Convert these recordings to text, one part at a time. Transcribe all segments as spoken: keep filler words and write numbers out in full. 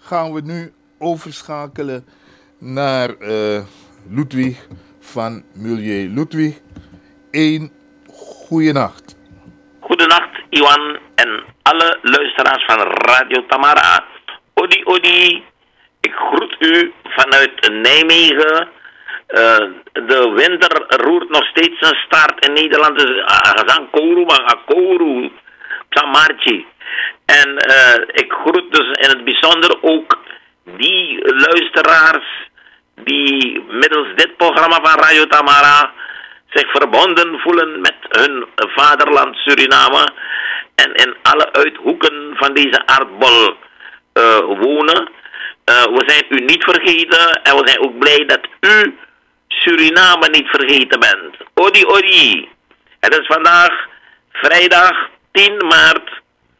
gaan we nu overschakelen naar uh, Ludwig van Milieu. Ludwig, één goeienacht. Goedenacht, Iwan en alle luisteraars van Radio Tamara. Odi, odi, ik groet u vanuit Nijmegen. Uh, de winter roert nog steeds zijn staart in Nederland. Dus Azan Kouru, maar Kouru, Samarchi. En uh, ik groet dus in het bijzonder ook die luisteraars die middels dit programma van Radio Tamara zich verbonden voelen met hun vaderland Suriname en in alle uithoeken van deze aardbol uh, wonen. Uh, we zijn u niet vergeten en we zijn ook blij dat u Suriname niet vergeten bent. Odi, odi. Het is vandaag vrijdag tien maart.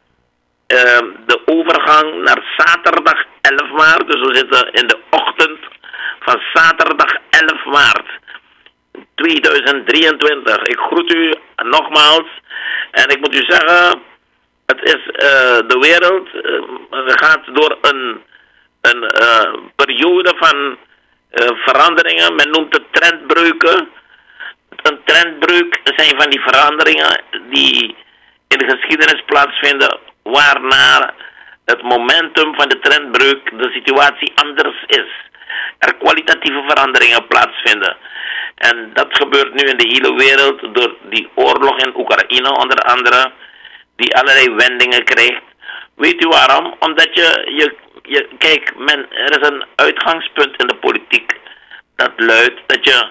Uh, de overgang naar zaterdag elf maart. Dus we zitten in de ochtend van zaterdag elf maart tweeduizend drieëntwintig. Ik groet u nogmaals. En ik moet u zeggen, het is uh, de wereld uh, gaat door een, een uh, periode van uh, veranderingen. Men noemt het trendbreuken. Een trendbreuk zijn van die veranderingen die in de geschiedenis plaatsvinden, waarna het momentum van de trendbreuk de situatie anders is. Er kwalitatieve veranderingen plaatsvinden. En dat gebeurt nu in de hele wereld door die oorlog in Oekraïne onder andere, die allerlei wendingen krijgt. Weet u waarom? Omdat je, je, je kijk, men, er is een uitgangspunt in de politiek dat luidt dat je,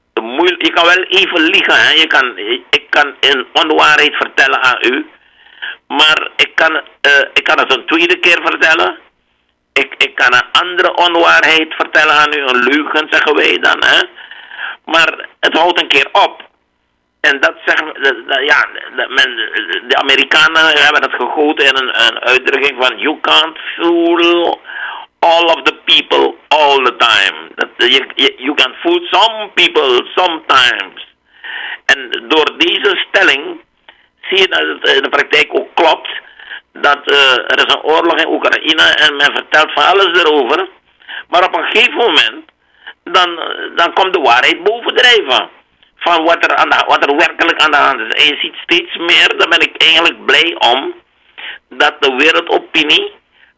je kan wel even liegen, hè? Je kan, ik kan een onwaarheid vertellen aan u, maar ik kan, uh, ik kan het een tweede keer vertellen. Ik, ik kan een andere onwaarheid vertellen aan u, een leugen zeggen wij dan, hè. Maar het houdt een keer op. En dat zeggen, ja, de, de Amerikanen hebben het gegoten in een, een uitdrukking van you can't fool all of the people all the time. Dat, you, you can fool some people sometimes. En door deze stelling zie je dat het in de praktijk ook klopt. Dat uh, er is een oorlog in Oekraïne en men vertelt van alles erover. Maar op een gegeven moment, dan, dan komt de waarheid bovendrijven. Van wat er, aan de, wat er werkelijk aan de hand is. En je ziet steeds meer, daar ben ik eigenlijk blij om, dat de wereldopinie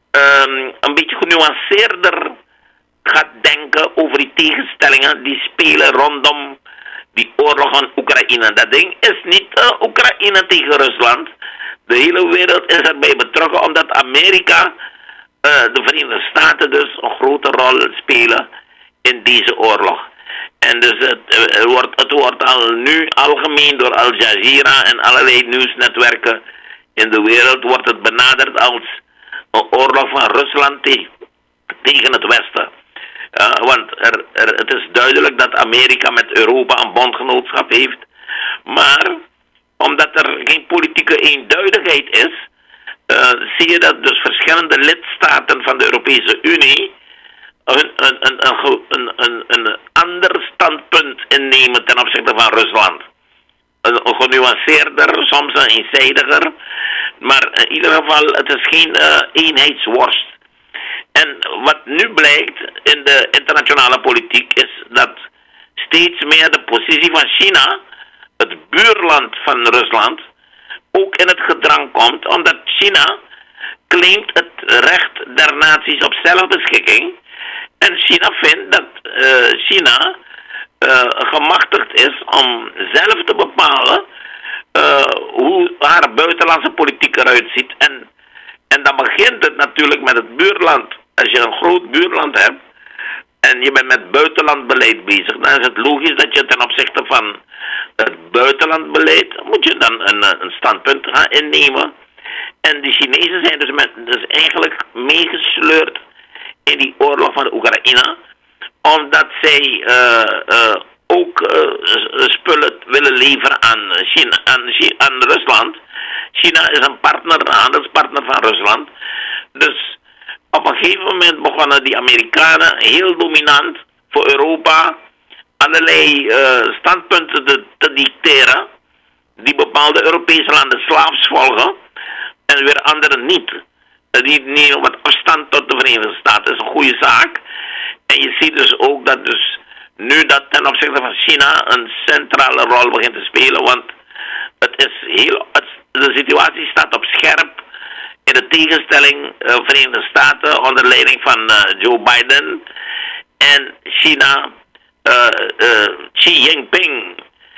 um, een beetje genuanceerder gaat denken over die tegenstellingen die spelen rondom die oorlog van Oekraïne. Dat ding is niet uh, Oekraïne tegen Rusland. De hele wereld is erbij betrokken omdat Amerika, uh, de Verenigde Staten dus, een grote rol spelen in deze oorlog. En dus het, het, wordt, het wordt al nu algemeen door Al Jazeera en allerlei nieuwsnetwerken in de wereld wordt het benaderd als een oorlog van Rusland te, tegen het Westen. Uh, want er, er, het is duidelijk dat Amerika met Europa een bondgenootschap heeft. Maar omdat er geen politieke eenduidigheid is, uh, zie je dat dus verschillende lidstaten van de Europese Unie een, een, een, een, een, een ander standpunt innemen ten opzichte van Rusland. Een, een genuanceerder, soms een eenzijdiger. Maar in ieder geval, het is geen uh, eenheidsworst. En wat nu blijkt in de internationale politiek is dat steeds meer de positie van China, het buurland van Rusland, ook in het gedrang komt, omdat China claimt het recht der naties op zelfbeschikking. En China vindt dat uh, China uh, gemachtigd is om zelf te bepalen uh, hoe haar buitenlandse politiek eruit ziet. En, en dan begint het natuurlijk met het buurland. Als je een groot buurland hebt en je bent met buitenlandbeleid bezig, dan is het logisch dat je ten opzichte van het buitenlandbeleid moet je dan een, een standpunt gaan innemen. En de Chinezen zijn dus, met, dus eigenlijk meegesleurd in die oorlog van de Oekraïne, omdat zij uh, uh, ook uh, spullen willen leveren aan, China, aan, aan Rusland. China is een partner, een handelspartner van Rusland. Dus op een gegeven moment begonnen die Amerikanen heel dominant voor Europa allerlei uh, standpunten te, te dicteren, die bepaalde Europese landen slaafs volgen en weer anderen niet. Die nemen wat afstand tot de Verenigde Staten is een goede zaak. En je ziet dus ook dat dus nu dat ten opzichte van China een centrale rol begint te spelen. Want het is heel, het, de situatie staat op scherp in de tegenstelling uh, Verenigde Staten onder leiding van uh, Joe Biden en China, uh, uh, Xi Jinping,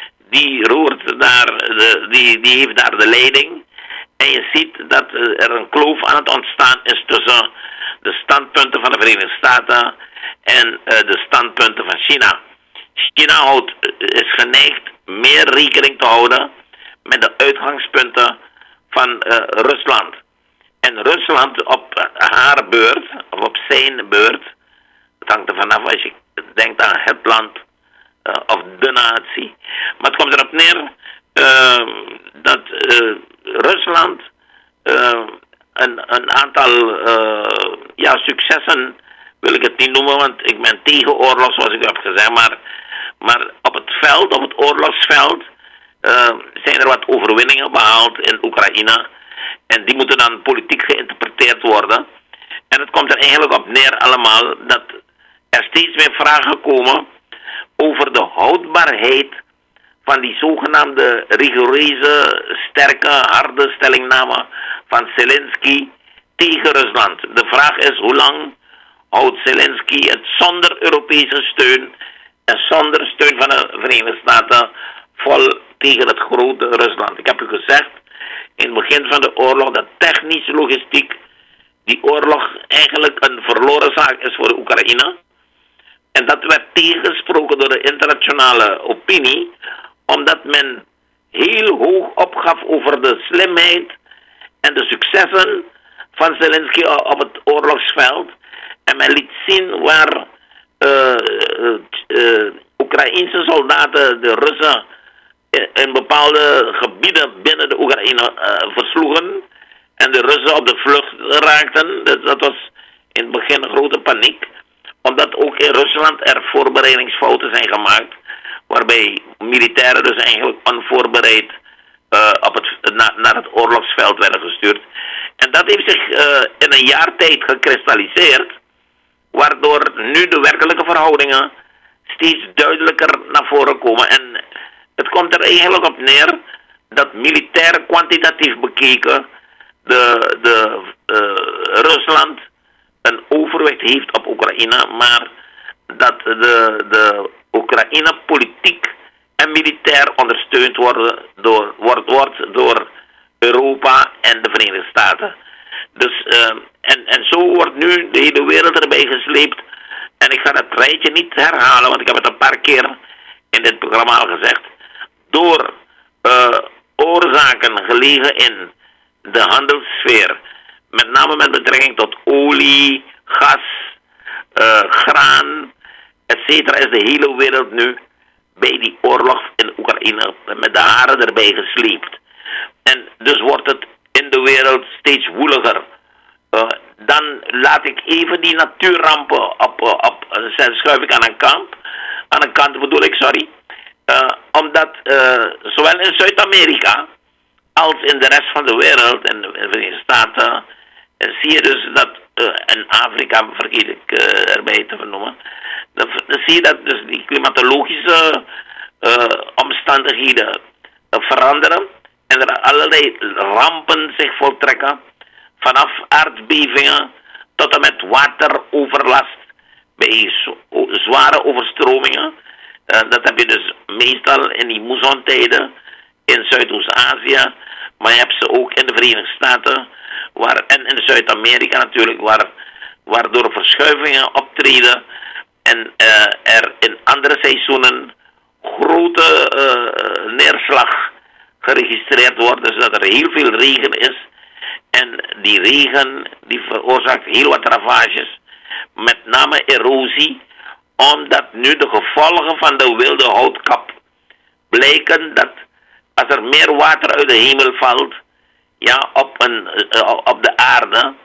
die roert daar, de, die, die heeft daar de leiding. En je ziet dat uh, er een kloof aan het ontstaan is tussen de standpunten van de Verenigde Staten en uh, de standpunten van China. China houdt, is geneigd meer rekening te houden met de uitgangspunten van uh, Rusland. En Rusland op haar beurt, of op zijn beurt, het hangt er vanaf als je denkt aan het land uh, of de natie. Maar het komt erop neer uh, dat uh, Rusland uh, een, een aantal uh, ja, successen, wil ik het niet noemen, want ik ben tegen oorlog zoals ik heb gezegd, maar, maar op het veld, op het oorlogsveld, uh, zijn er wat overwinningen behaald in Oekraïne. En die moeten dan politiek geïnterpreteerd worden. En het komt er eigenlijk op neer allemaal dat er steeds meer vragen komen over de houdbaarheid van die zogenaamde rigoureuze, sterke, harde stellingname van Zelensky tegen Rusland. De vraag is hoe lang houdt Zelensky het zonder Europese steun en zonder steun van de Verenigde Staten vol tegen het grote Rusland. Ik heb u gezegd in het begin van de oorlog dat technisch logistiek die oorlog eigenlijk een verloren zaak is voor de Oekraïne. En dat werd tegengesproken door de internationale opinie, omdat men heel hoog opgaf over de slimheid en de successen van Zelensky op het oorlogsveld. En men liet zien waar uh, uh, uh, Oekraïnse soldaten de Russen in bepaalde gebieden binnen de Oekraïne uh, versloegen en de Russen op de vlucht raakten. Dat, dat was in het begin een grote paniek, omdat ook in Rusland er voorbereidingsfouten zijn gemaakt, waarbij militairen dus eigenlijk onvoorbereid uh, op het, na, naar het oorlogsveld werden gestuurd. En dat heeft zich uh, in een jaar tijd gekristalliseerd, waardoor nu de werkelijke verhoudingen steeds duidelijker naar voren komen. En het komt er eigenlijk op neer dat militair kwantitatief bekeken de, de, uh, Rusland een overwicht heeft op Oekraïne, maar dat de, de Oekraïne politiek en militair ondersteund worden door, wordt, wordt door Europa en de Verenigde Staten. Dus, uh, en, en zo wordt nu de hele wereld erbij gesleept. En ik ga dat rijtje niet herhalen, want ik heb het een paar keer in dit programma al gezegd. Door uh, oorzaken gelegen in de handelssfeer, met name met betrekking tot olie, gas, uh, graan, et cetera, is de hele wereld nu bij die oorlog in Oekraïne met de haren erbij gesleept. En dus wordt het in de wereld steeds woeliger. Uh, dan laat ik even die natuurrampen op, uh, op uh, schuif ik aan een kant, aan een kant bedoel ik, sorry. Uh, omdat uh, zowel in Zuid-Amerika als in de rest van de wereld, en de Verenigde Staten, uh, zie je dus dat, uh, en Afrika vergeet ik uh, erbij te vernoemen, dan, dan zie je dat dus die klimatologische uh, omstandigheden uh, veranderen en er allerlei rampen zich voltrekken, vanaf aardbevingen tot en met wateroverlast bij zo, zware overstromingen. Uh, dat heb je dus meestal in die moessontijden in Zuidoost-Azië, maar je hebt ze ook in de Verenigde Staten waar, en in Zuid-Amerika natuurlijk, waar, waardoor verschuivingen optreden en uh, er in andere seizoenen grote uh, neerslag geregistreerd wordt, dus dat er heel veel regen is. En die regen die veroorzaakt heel wat ravages, met name erosie, omdat nu de gevolgen van de wilde houtkap blijken dat als er meer water uit de hemel valt, ja, op, een, uh, op de aarde,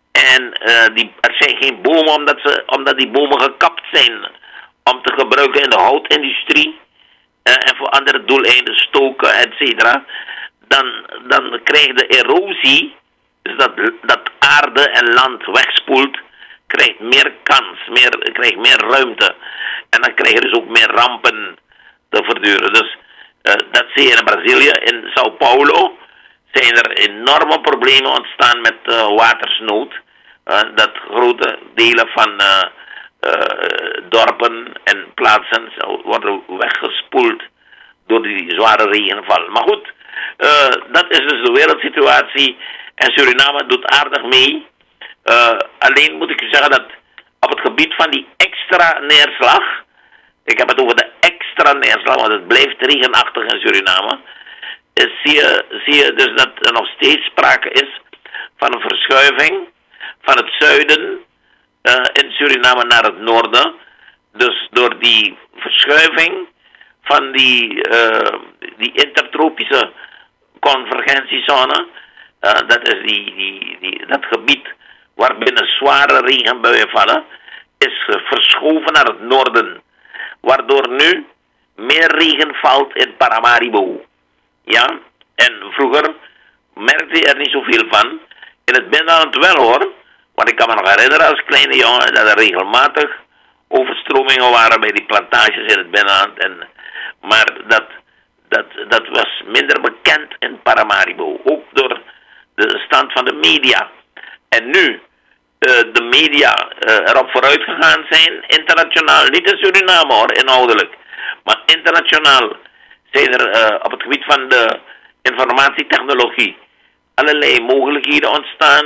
en uh, die, er zijn geen bomen omdat, ze, omdat die bomen gekapt zijn om te gebruiken in de houtindustrie uh, en voor andere doeleinden stoken, et cetera, dan, dan krijg je de erosie, dus dat, dat aarde en land wegspoelt, krijgt meer kans, meer, krijgt meer ruimte. En dan krijg je dus ook meer rampen te verduren. Dus uh, dat zie je in Brazilië. In Sao Paulo zijn er enorme problemen ontstaan met uh, watersnood. Uh, dat grote delen van uh, uh, dorpen en plaatsen worden weggespoeld door die zware regenval. Maar goed, uh, dat is dus de wereldsituatie. En Suriname doet aardig mee. Uh, alleen moet ik u zeggen dat op het gebied van die extra neerslag, ik heb het over de extra neerslag, want het blijft regenachtig in Suriname, is, zie, je, zie je dus dat er nog steeds sprake is van een verschuiving van het zuiden uh, in Suriname naar het noorden. Dus door die verschuiving van die, uh, die intertropische convergentiezone, uh, dat is die, die, die, dat gebied waarbinnen zware regenbuien vallen, is uh, verschoven naar het noorden. Waardoor nu meer regen valt in Paramaribo. Ja, en vroeger merkte je er niet zoveel van. In het binnenland wel hoor. Want ik kan me nog herinneren als kleine jongen dat er regelmatig overstromingen waren bij die plantages in het binnenland. En, maar dat, dat, dat was minder bekend in Paramaribo. Ook door de stand van de media. En nu uh, de media uh, erop vooruit gegaan zijn, internationaal, niet in Suriname hoor, inhoudelijk. Maar internationaal zijn er uh, op het gebied van de informatietechnologie allerlei mogelijkheden ontstaan.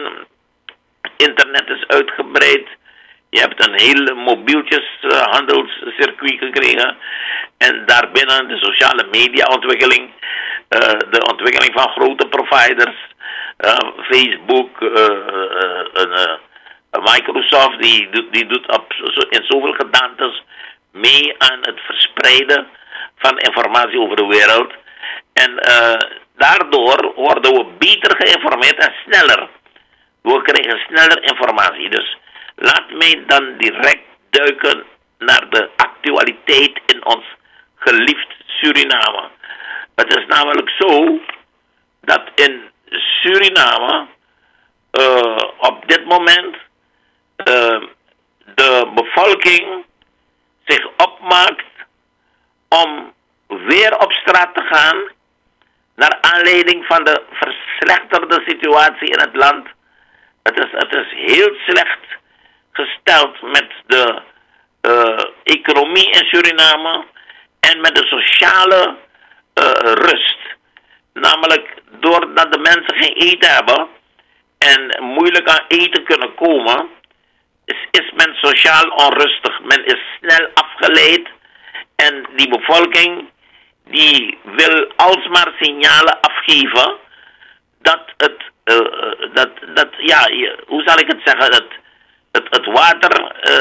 Internet is uitgebreid. Je hebt een heel mobieltjeshandelscircuit gekregen. En daarbinnen de sociale mediaontwikkeling. Uh, de ontwikkeling van grote providers. Uh, Facebook, uh, uh, uh, Microsoft, die, doet, die doet op, in zoveel gedaantes mee aan het verspreiden van informatie over de wereld. En uh, daardoor worden we beter geïnformeerd en sneller. We krijgen sneller informatie. Dus laat mij dan direct duiken naar de actualiteit in ons geliefd Suriname. Het is namelijk zo dat in Suriname uh, op dit moment uh, de bevolking zich opmaakt om weer op straat te gaan naar aanleiding van de verslechterde situatie in het land. Het is, het is heel slecht gesteld met de uh, economie in Suriname en met de sociale uh, rust. Namelijk doordat de mensen geen eten hebben en moeilijk aan eten kunnen komen, is, is men sociaal onrustig. Men is snel afgeleid en die bevolking die wil alsmaar signalen afgeven dat het, uh, dat, dat ja, hoe zal ik het zeggen, dat het, het water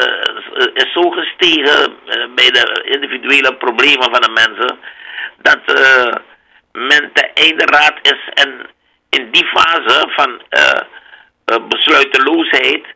uh, is zo gestegen uh, bij de individuele problemen van de mensen, dat uh, men te einde raad is en in die fase van uh, uh, besluiteloosheid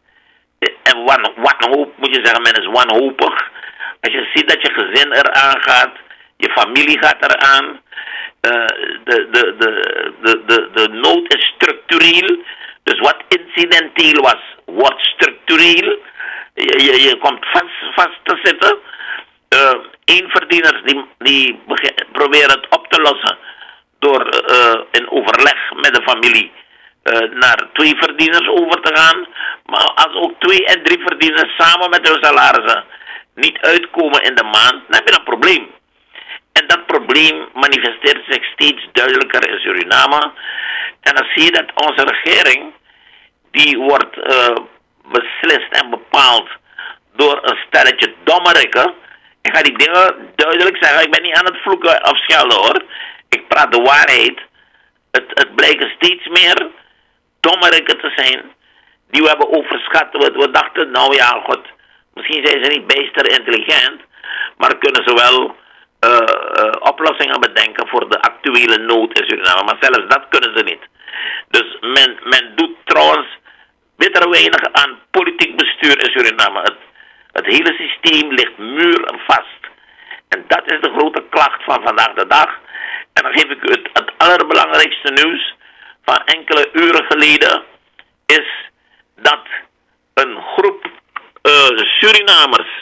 en wan, wanhoop, moet je zeggen, men is wanhopig. Als je ziet dat je gezin eraan gaat, je familie gaat eraan, uh, de, de, de, de, de, de nood is structureel, dus wat incidenteel was, wordt structureel. Je, je, je komt vast, vast te zitten. Uh, eenverdieners die, die proberen het op te lossen door uh, in overleg met de familie uh, naar twee verdieners over te gaan. Maar als ook twee en drie verdieners samen met hun salarissen niet uitkomen in de maand, dan heb je een probleem. En dat probleem manifesteert zich steeds duidelijker in Suriname. En dan zie je dat onze regering, die wordt uh, beslist en bepaald door een stelletje dommerikken. Ik ga die dingen duidelijk zeggen, ik ben niet aan het vloeken of schelden hoor. Ik praat de waarheid. Het, het blijken steeds meer dommerikken te zijn die we hebben overschat. We, we dachten, nou ja, god, misschien zijn ze niet bijster intelligent, maar kunnen ze wel uh, uh, oplossingen bedenken voor de actuele nood in Suriname. Maar zelfs dat kunnen ze niet. Dus men, men doet trouwens bitter weinig aan politiek bestuur in Suriname. Het, het hele systeem ligt muurvast. En dat is de grote klacht van vandaag de dag. En dan geef ik u het, het allerbelangrijkste nieuws van enkele uren geleden, is dat een groep groepen Surinamers.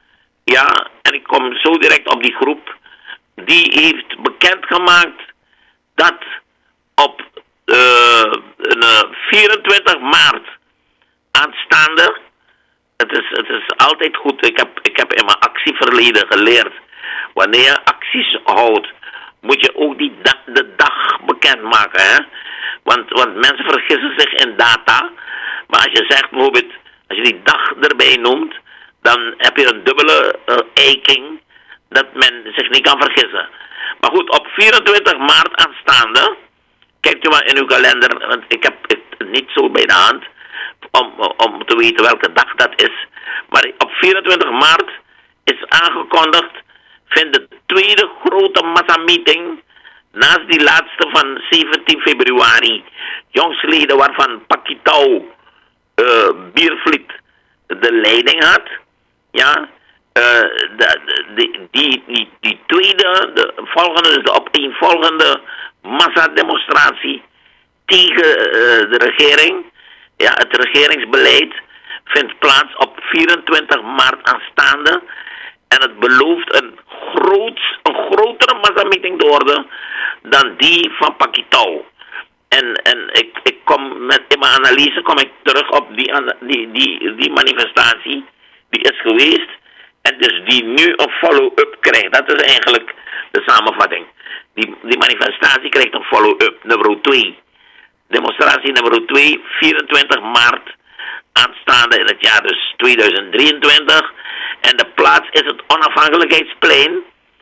Ja, en ik kom zo direct op die groep. Die heeft bekendgemaakt dat op uh, vierentwintig maart aanstaande. Het is, het is altijd goed. Ik heb, ik heb in mijn actieverleden geleerd. Wanneer je acties houdt, moet je ook die da de dag bekendmaken. Hè? Want, want mensen vergissen zich in data. Maar als je zegt bijvoorbeeld, als je die dag erbij noemt, dan heb je een dubbele uh, eiking dat men zich niet kan vergissen. Maar goed, op vierentwintig maart aanstaande, kijkt u maar in uw kalender, want ik heb het niet zo bij de hand om, om te weten welke dag dat is. Maar op vierentwintig maart is aangekondigd, vindt de tweede grote massameeting naast die laatste van zeventien februari, jongstleden waarvan Pakitau uh, Biervliet de leiding had. Ja, uh, de, de, die, die, die tweede, de volgende, dus de opeenvolgende massademonstratie tegen uh, de regering. Ja, het regeringsbeleid vindt plaats op vierentwintig maart aanstaande. En het belooft een, groot, een grotere massameeting te worden dan die van Pakitau. En, en ik, ik kom met, in mijn analyse kom ik terug op die, die, die, die manifestatie die is geweest. En dus die nu een follow-up krijgt. Dat is eigenlijk de samenvatting. Die, die manifestatie krijgt een follow-up. Nummer twee. Demonstratie nummer twee, vierentwintig maart aanstaande in het jaar dus tweeduizend drieëntwintig. En de plaats is het Onafhankelijkheidsplein.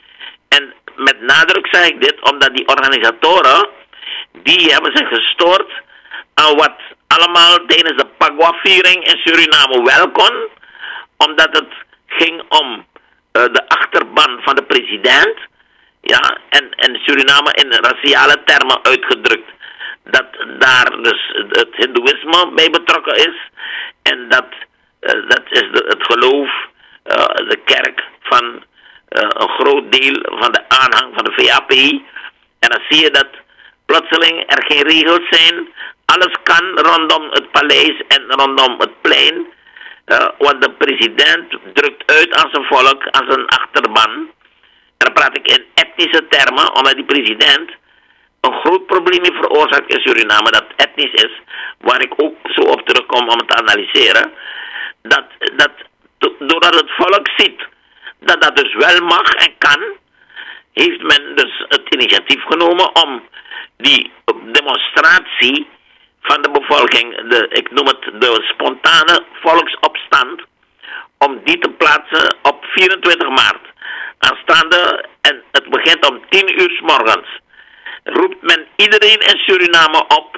En met nadruk zeg ik dit omdat die organisatoren, die hebben zich gestoord aan wat allemaal tijdens de Pagwa-viering in Suriname wel kon. Omdat het ging om uh, de achterban van de president. Ja, en, en Suriname in raciale termen uitgedrukt. Dat daar dus het hindoeïsme bij betrokken is. En dat, uh, dat is de, het geloof, uh, de kerk van uh, een groot deel van de aanhang van de V A P. En dan zie je dat plotseling er geen regels zijn. Alles kan rondom het paleis en rondom het plein. Uh, want de president drukt uit aan zijn volk, aan zijn achterban. En dan praat ik in etnische termen, omdat die president een groot probleem heeft veroorzaakt in Suriname, dat etnisch is, waar ik ook zo op terugkom om het te analyseren. Dat, dat doordat het volk ziet dat dat dus wel mag en kan, heeft men dus het initiatief genomen om die demonstratie van de bevolking, de, ik noem het de spontane volksopstand, om die te plaatsen op vierentwintig maart aanstaande. En het begint om tien uur 's morgens. Roept men iedereen in Suriname op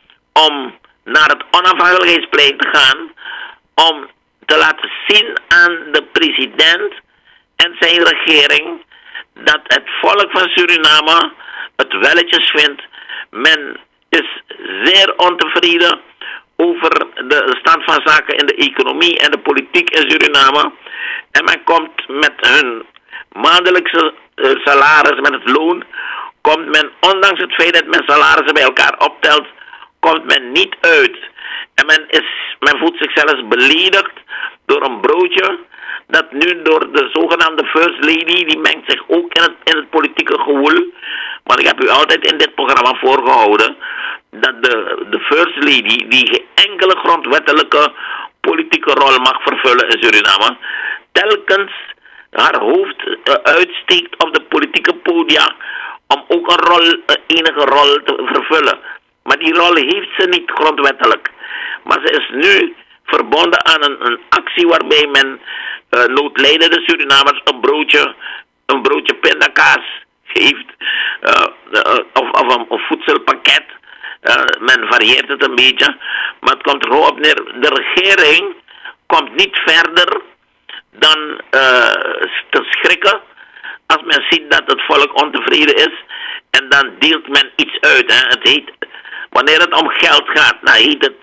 om naar het Onafhankelijkheidsplein te gaan, om te laten zien aan de president en zijn regering dat het volk van Suriname het welletjes vindt. Men is zeer ontevreden over de stand van zaken in de economie en de politiek in Suriname. En men komt met hun maandelijkse uh, salaris, met het loon, komt men, ondanks het feit dat men salarissen bij elkaar optelt, komt men niet uit. En men, is, men voelt zich zelfs beledigd door een broodje dat nu door de zogenaamde First Lady, die mengt zich ook in het, in het politieke gewoel. Maar ik heb u altijd in dit programma voorgehouden dat de, de First Lady, die geen enkele grondwettelijke politieke rol mag vervullen in Suriname, telkens haar hoofd uh, uitsteekt op de politieke podia om ook een rol, uh, enige rol te vervullen. Maar die rol heeft ze niet grondwettelijk. Maar ze is nu verbonden aan een, een actie waarbij men uh, noodlijdende Surinamers een broodje, een broodje pindakaas geeft. Uh, uh, of of een, een voedselpakket. Uh, men varieert het een beetje. Maar het komt er gewoon op neer. De regering komt niet verder dan uh, te schrikken als men ziet dat het volk ontevreden is. En dan deelt men iets uit. Hè. Het heet, wanneer het om geld gaat, dan heet het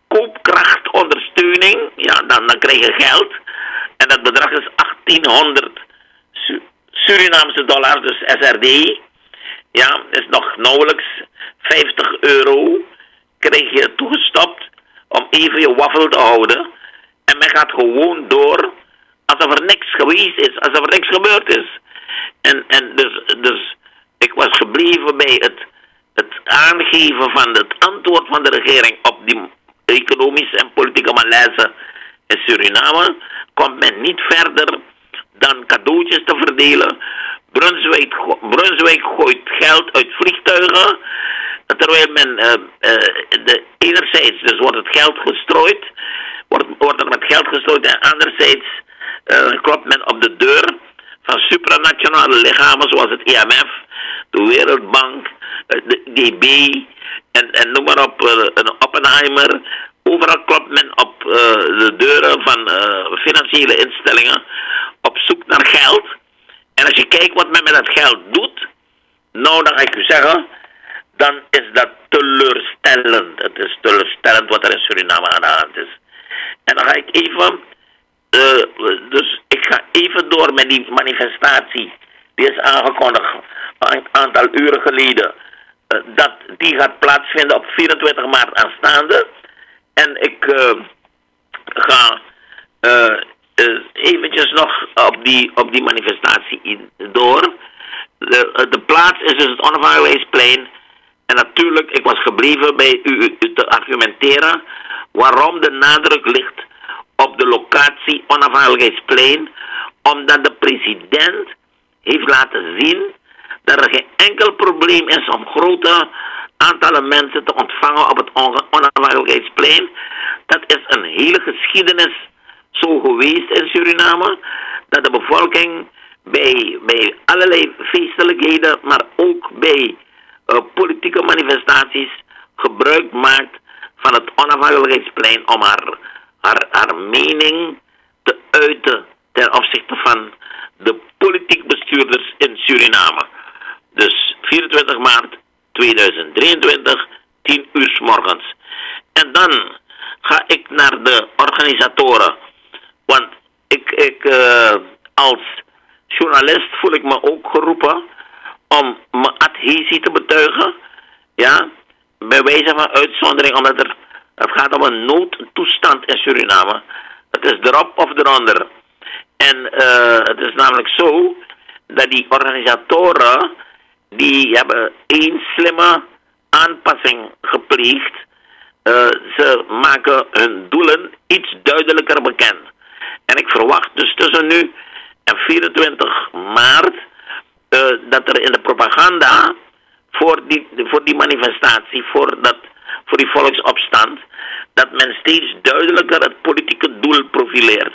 koopkrachtondersteuning. Ja, dan, dan krijg je geld. En dat bedrag is achttienhonderd Su Surinaamse dollars, dus S R D. Ja, is nog nauwelijks vijftig euro. Krijg je toegestopt om even je waffel te houden. En men gaat gewoon door alsof er niks geweest is, alsof er niks gebeurd is. En, en dus, dus ik was gebleven bij het, het aangeven van het antwoord van de regering op die economische en politieke malaise in Suriname. Komt men niet verder dan cadeautjes te verdelen. Brunswijk, Brunswijk gooit geld uit vliegtuigen. Terwijl men uh, uh, de, enerzijds dus wordt het geld gestrooid, wordt, wordt er met geld gestrooid en anderzijds uh, klopt men op de deur van supranationale lichamen zoals het I M F, de Wereldbank, uh, de D B en, en noem maar op, uh, een Oppenheimer. Overal klopt men op uh, de deuren van uh, financiële instellingen op zoek naar geld. En als je kijkt wat men met dat geld doet, nou dan ga ik u zeggen, dan is dat teleurstellend. Het is teleurstellend wat er in Suriname aan de hand is. En dan ga ik even, uh, dus ik ga even door met die manifestatie. Die is aangekondigd een aantal uren geleden. Uh, dat die gaat plaatsvinden op vierentwintig maart aanstaande. En ik uh, ga uh, uh, eventjes nog op die, op die manifestatie in, door. De, de plaats is dus het Onafhankelijkheidsplein. En natuurlijk, ik was gebleven bij u, u te argumenteren waarom de nadruk ligt op de locatie Onafhankelijkheidsplein. Omdat de president heeft laten zien dat er geen enkel probleem is om grote aantallen mensen te ontvangen op het Onafhankelijkheidsplein. Dat is een hele geschiedenis zo geweest in Suriname. Dat de bevolking bij, bij allerlei feestelijkheden, maar ook bij uh, politieke manifestaties gebruik maakt van het Onafhankelijkheidsplein om haar, haar, haar mening te uiten ten opzichte van de politiek bestuurders in Suriname. Dus vierentwintig maart tweeduizend drieëntwintig, tien uur 's morgens. En dan ga ik naar de organisatoren. Want ik, ik uh, als journalist voel ik me ook geroepen om mijn adhesie te betuigen. Ja, bij wijze van uitzondering, omdat er, het gaat om een noodtoestand in Suriname. Het is erop of eronder. En uh, het is namelijk zo dat die organisatoren, die hebben één slimme aanpassing gepleegd. Uh, ze maken hun doelen iets duidelijker bekend. En ik verwacht dus tussen nu en vierentwintig maart uh, dat er in de propaganda voor die, voor die manifestatie, voor, dat, voor die volksopstand, dat men steeds duidelijker het politieke doel profileert.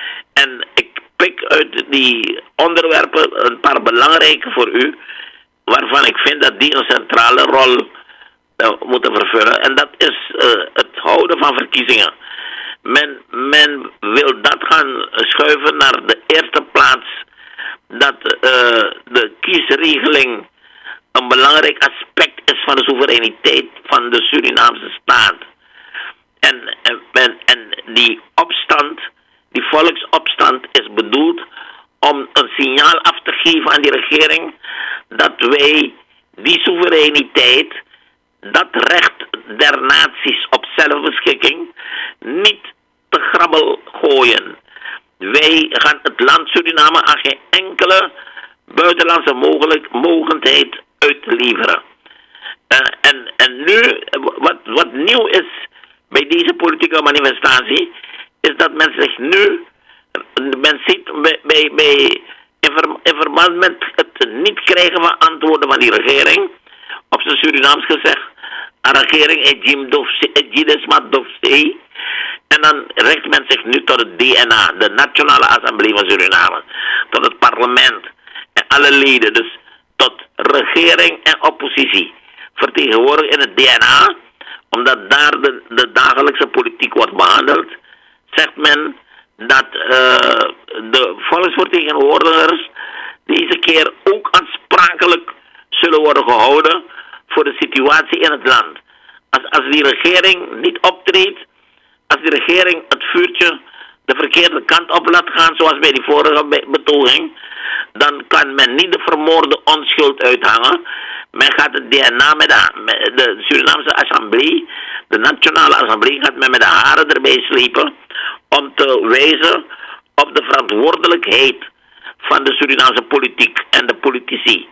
En ik pik uit die onderwerpen een paar belangrijke voor u, waarvan ik vind dat die een centrale rol uh, moeten vervullen. En dat is uh, het houden van verkiezingen. Men, men wil dat gaan schuiven naar de eerste plaats, dat uh, de kiesregeling een belangrijk aspect is van de soevereiniteit van de Surinaamse staat. En, en, en die opstand, die volksopstand is bedoeld om een signaal af te geven aan die regering dat wij die soevereiniteit, dat recht der naties op zelfbeschikking, niet te grabbel gooien. Wij gaan het land Suriname aan geen enkele buitenlandse mogelijk, mogendheid uitleveren. Uh, en, en nu, wat, wat nieuw is bij deze politieke manifestatie, is dat men zich nu, men ziet bij, bij, bij in, ver, in verband met het niet krijgen van antwoorden van die regering, op zijn Surinaams gezegd, een regering Ejidesmat Dofsei. En dan richt men zich nu tot het D N A, de Nationale Assemblée van Suriname, tot het parlement en alle leden, dus tot regering en oppositie, vertegenwoordigd in het D N A, omdat daar de, de dagelijkse politiek wordt behandeld, zegt men dat uh, de volksvertegenwoordigers deze keer ook aansprakelijk zullen worden gehouden voor de situatie in het land. Als, als die regering niet optreedt, als die regering het vuurtje de verkeerde kant op laat gaan, zoals bij die vorige betoging, dan kan men niet de vermoorde onschuld uithangen. Men gaat het D N A met de, met de Surinaamse Assemblée, de Nationale Assemblée, gaat men met de haren erbij slepen om te wijzen op de verantwoordelijkheid van de Surinaamse politiek en de politici.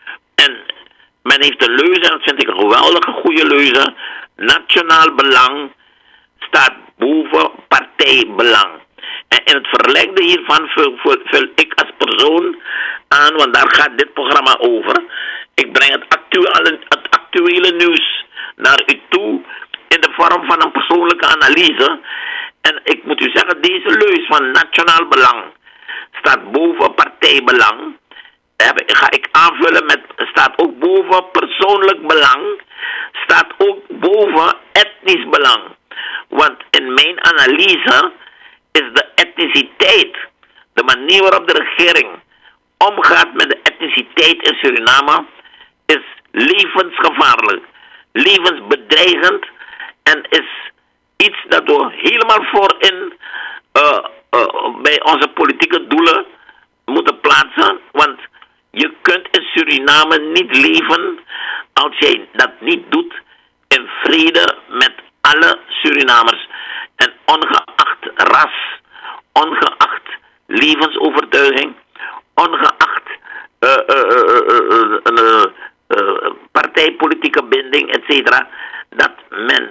En men heeft de leuze, en dat vind ik een geweldige goede leuze, nationaal belang staat boven partijbelang. En in het verlengde hiervan vul, vul, vul ik als persoon aan, want daar gaat dit programma over. Ik breng het actuele, het actuele nieuws naar u toe in de vorm van een persoonlijke analyse. En ik moet u zeggen, deze leus van nationaal belang staat boven partijbelang. Ga ik aanvullen met, staat ook boven persoonlijk belang, staat ook boven etnisch belang. Want in mijn analyse is de etniciteit, de manier waarop de regering omgaat met de etniciteit in Suriname, is levensgevaarlijk, levensbedreigend en is iets dat we helemaal voorin uh, uh, bij onze politieke doelen moeten plaatsen. Want je kunt in Suriname niet leven als jij dat niet doet in vrede met alle Surinamers. En ongeacht ras, ongeacht levensovertuiging, ongeacht uh, uh, uh, uh, uh, uh, uh, partijpolitieke binding, et cetera, dat men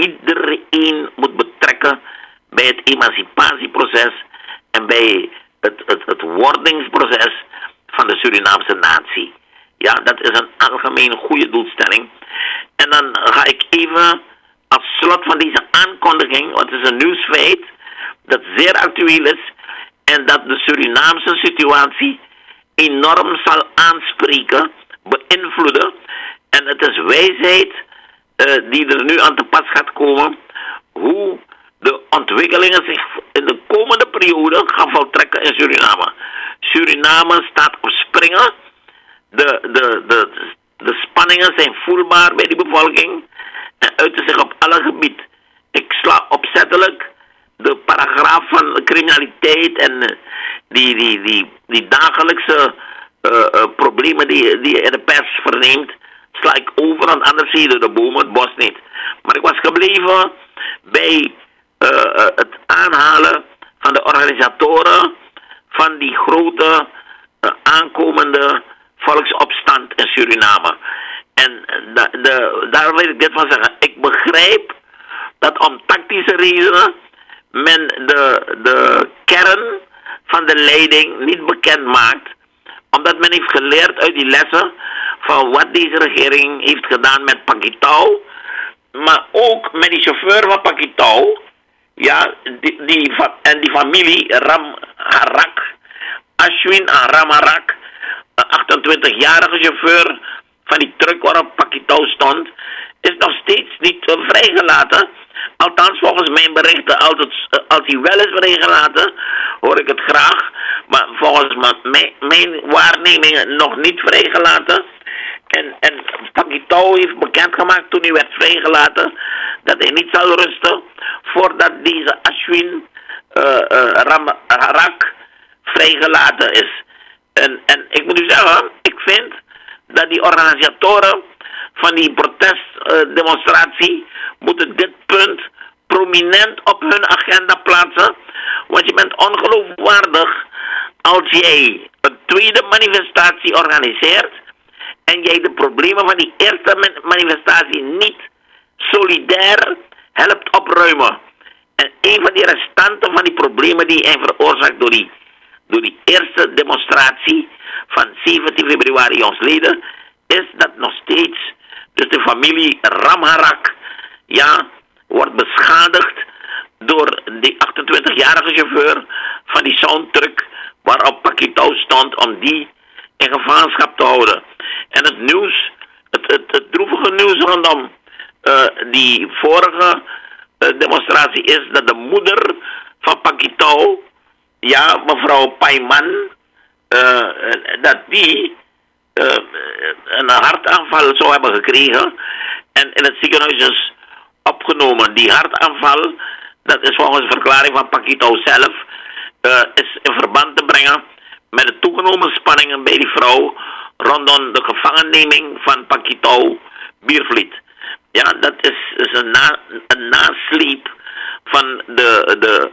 iedereen moet betrekken bij het emancipatieproces en bij het, het, het wordingsproces van de Surinaamse natie. Ja, dat is een algemeen goede doelstelling. En dan ga ik even als slot van deze aankondiging, want het is een nieuwsfeit dat zeer actueel is en dat de Surinaamse situatie enorm zal aanspreken, beïnvloeden. En het is wijsheid uh, die er nu aan te pas gaat komen, hoe de ontwikkelingen zich in de komende periode gaan voltrekken in Suriname. Suriname staat op springen. De, de, de, de spanningen zijn voelbaar bij de bevolking en uiten zich op alle gebieden. Ik sla opzettelijk de paragraaf van criminaliteit en uh, die, die, die, die dagelijkse uh, uh, problemen die, die je in de pers verneemt, sla ik over, want anders zie je de bomen, het bos niet. Maar ik was gebleven bij uh, uh, het aanhalen van de organisatoren van die grote uh, aankomende volksopstand in Suriname. En de, de, daar wil ik dit van zeggen. Ik begrijp dat om tactische redenen men de, de kern van de leiding niet bekend maakt, omdat men heeft geleerd uit die lessen van wat deze regering heeft gedaan met Pakitau, maar ook met die chauffeur van Pakitau, ja, die, die, en die familie Ram Harak, Ashwin Ram Harak, een achtentwintigjarige chauffeur van die truck waarop Pakitau stond, is nog steeds niet uh, vrijgelaten. Althans, volgens mijn berichten, als, het, uh, als hij wel is vrijgelaten, hoor ik het graag. Maar volgens mijn, mijn waarnemingen nog niet vrijgelaten. En, en Pakitau heeft bekendgemaakt toen hij werd vrijgelaten dat hij niet zal rusten voordat deze Ashwin uh, uh, Ram Harak vrijgelaten is. En, en ik moet u zeggen, ik vind dat die organisatoren van die protestdemonstratie uh, moeten dit punt prominent op hun agenda plaatsen. Want je bent ongeloofwaardig als jij een tweede manifestatie organiseert en jij de problemen van die eerste manifestatie niet solidair helpt opruimen. En een van die restanten van die problemen die zijn veroorzaakt door die, door die eerste demonstratie van zeventien februari jongsleden, is dat nog steeds, dus de familie Ram Harak, ja, wordt beschadigd door die achtentwintigjarige chauffeur van die soundtruck waarop Pakitau stond om die in gevangenschap te houden. En het nieuws, het, het, het droevige nieuws rondom uh, die vorige uh, demonstratie is dat de moeder van Pakitau, ja, mevrouw Paiman, uh, dat die uh, een hartaanval zou hebben gekregen en in het ziekenhuis is opgenomen. Die hartaanval, dat is volgens de verklaring van Pakitau zelf, uh, is in verband te brengen met de toegenomen spanningen bij die vrouw rondom de gevangenneming van Pakitau Biervliet. Ja, dat is, is een, na, een nasleep van de, de, opst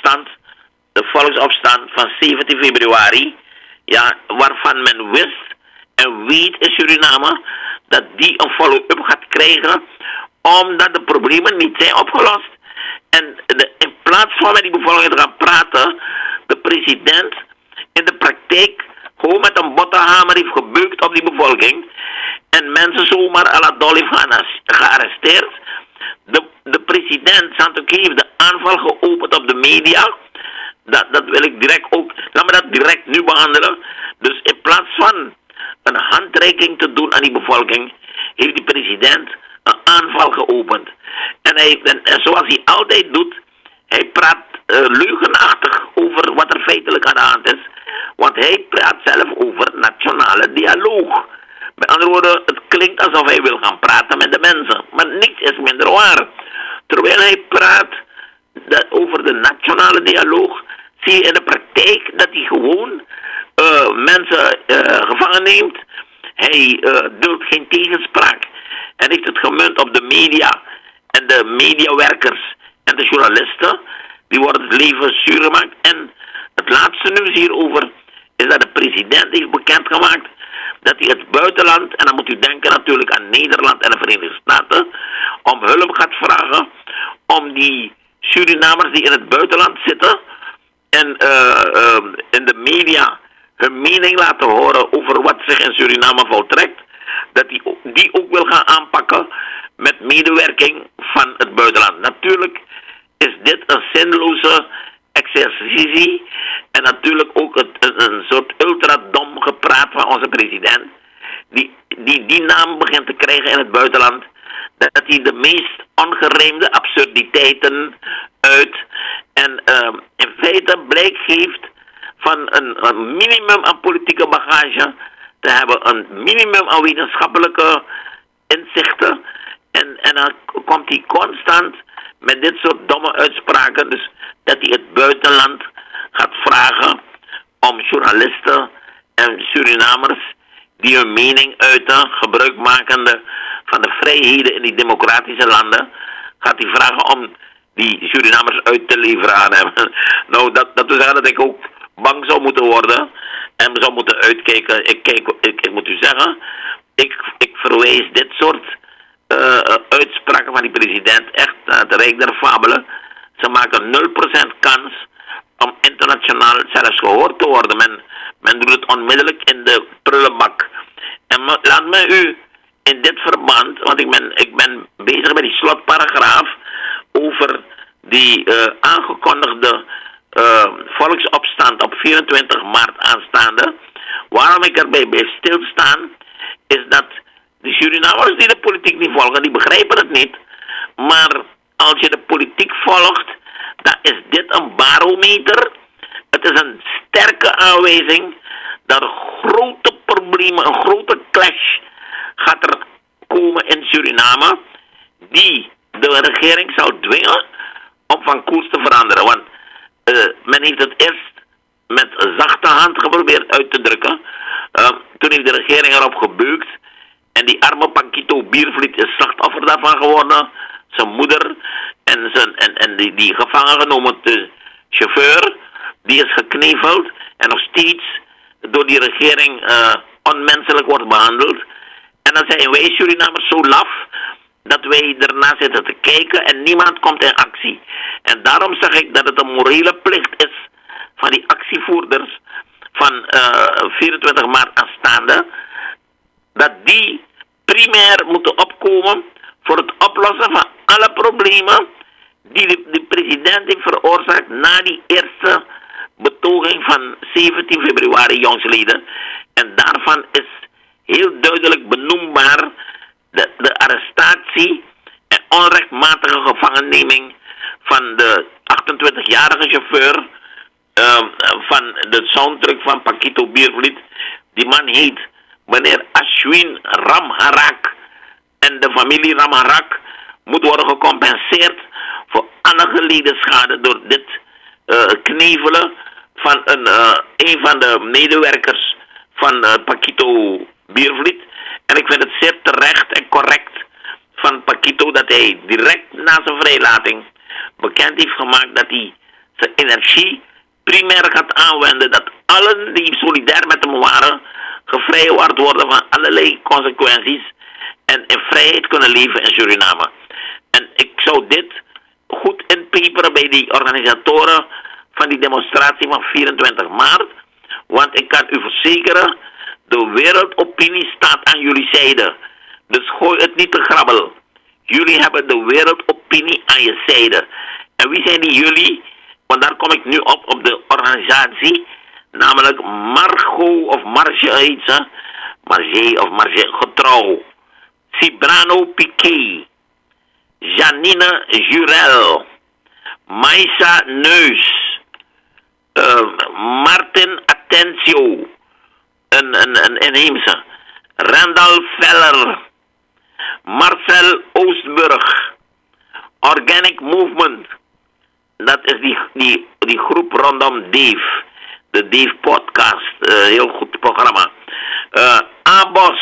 opstand, de volksopstand van zeventien februari, ja, waarvan men wist en weet in Suriname dat die een follow-up gaat krijgen, omdat de problemen niet zijn opgelost. En de, in plaats van met die bevolking te gaan praten, de president in de praktijk gewoon met een bottenhamer heeft gebeukt op die bevolking en mensen zomaar à la Dolly heeft gearresteerd. De, de president Santoki heeft de aanval geopend op de media. Dat, dat wil ik direct ook, laat me dat direct nu behandelen. Dus in plaats van een handreiking te doen aan die bevolking, heeft de president een aanval geopend. En, hij, en, en zoals hij altijd doet, hij praat uh, leugenachtig over wat er feitelijk aan de hand is. Want hij praat zelf over nationale dialoog. Met andere woorden, het klinkt alsof hij wil gaan praten met de mensen. Maar niets is minder waar. Terwijl hij praat dat over de nationale dialoog, zie je in de praktijk dat hij gewoon uh, mensen uh, gevangen neemt. Hij uh, duldt geen tegenspraak. En heeft het gemunt op de media en de mediawerkers en de journalisten. Die worden het leven zuur gemaakt. En het laatste nieuws hierover is dat de president heeft bekendgemaakt dat hij het buitenland, en dan moet u denken natuurlijk aan Nederland en de Verenigde Staten, om hulp gaat vragen om die Surinamers die in het buitenland zitten en uh, uh, in de media hun mening laten horen over wat zich in Suriname voltrekt, dat hij die ook wil gaan aanpakken met medewerking van het buitenland. Natuurlijk is dit een zinloze exercitie en natuurlijk ook het, een, een soort ultradom gepraat van onze president, die, die die naam begint te krijgen in het buitenland, dat hij de meest ongerijmde absurditeiten uit en uh, in feite blijk geeft van een, een minimum aan politieke bagage te hebben, een minimum aan wetenschappelijke inzichten en, en dan komt hij constant met dit soort domme uitspraken, dus dat hij het buitenland gaat vragen om journalisten en Surinamers die hun mening uiten, gebruikmakende van de vrijheden in die democratische landen, gaat hij vragen om die Surinamers uit te leveren aan hem. Nou, dat, dat wil zeggen dat ik ook bang zou moeten worden en zou moeten uitkijken. Ik, kijk, ik, ik moet u zeggen, ik, ik verwijs dit soort uh, uitspraken van die president echt naar het Rijk der Fabelen. Ze maken nul procent kans om internationaal zelfs gehoord te worden. Men, men doet het onmiddellijk in de prullenbak. En me, laat me u in dit verband, want ik ben, ik ben bezig met die slotparagraaf over die uh, aangekondigde uh, volksopstand op vierentwintig maart aanstaande. Waarom ik erbij blijf stilstaan, is dat de Surinamers die de politiek niet volgen, die begrijpen het niet. Maar als je de politiek volgt, dan is dit een barometer. Het is een sterke aanwijzing dat grote problemen, een grote clash gaat er komen in Suriname, die de regering zal dwingen om van koers te veranderen. Want uh, men heeft het eerst met zachte hand geprobeerd uit te drukken. Uh, toen heeft de regering erop gebeukt en die arme Paquito Biervliet is slachtoffer daarvan geworden. Zijn moeder en, zijn, en, en die, die gevangen genomen de chauffeur, die is gekneveld en nog steeds door die regering uh, onmenselijk wordt behandeld. En dan zijn wij Surinamers zo laf dat wij ernaar zitten te kijken en niemand komt in actie. En daarom zeg ik dat het een morele plicht is van die actievoerders van uh, vierentwintig maart aanstaande, dat die primair moeten opkomen voor het oplossen van alle problemen die de, de president heeft veroorzaakt na die eerste betoging van zeventien februari jongsleden. En daarvan is heel duidelijk benoembaar de, de arrestatie en onrechtmatige gevangenneming van de achtentwintigjarige chauffeur uh, van de soundtrack van Paquito Biervliet. Die man heet meneer Ashwin Ramharak. En de familie Ramharak moet worden gecompenseerd voor alle geleden schade door dit uh, knevelen van een, uh, een van de medewerkers van uh, Paquito Biervliet. En ik vind het zeer terecht en correct van Paquito dat hij direct na zijn vrijlating bekend heeft gemaakt dat hij zijn energie primair gaat aanwenden, dat allen die solidair met hem waren, gevrijwaard worden van allerlei consequenties en in vrijheid kunnen leven in Suriname. En ik zou dit goed inpeperen bij die organisatoren van die demonstratie van vierentwintig maart, want ik kan u verzekeren, de wereldopinie staat aan jullie zijde. Dus gooi het niet te grabbel. Jullie hebben de wereldopinie aan je zijde. En wie zijn die jullie? Want daar kom ik nu op, op de organisatie. Namelijk Margot of Marge heet ze. Marge of Marge Getrouw. Cibrano Piquet. Janine Jurel. Maisa Neus. Uh, Martin Atencio. Een, een, een inheemse. Randall Veller. Marcel Oostburg. Organic Movement. Dat is die, die, die groep rondom Dave. De Dave Podcast. Uh, heel goed programma. Uh, Abos.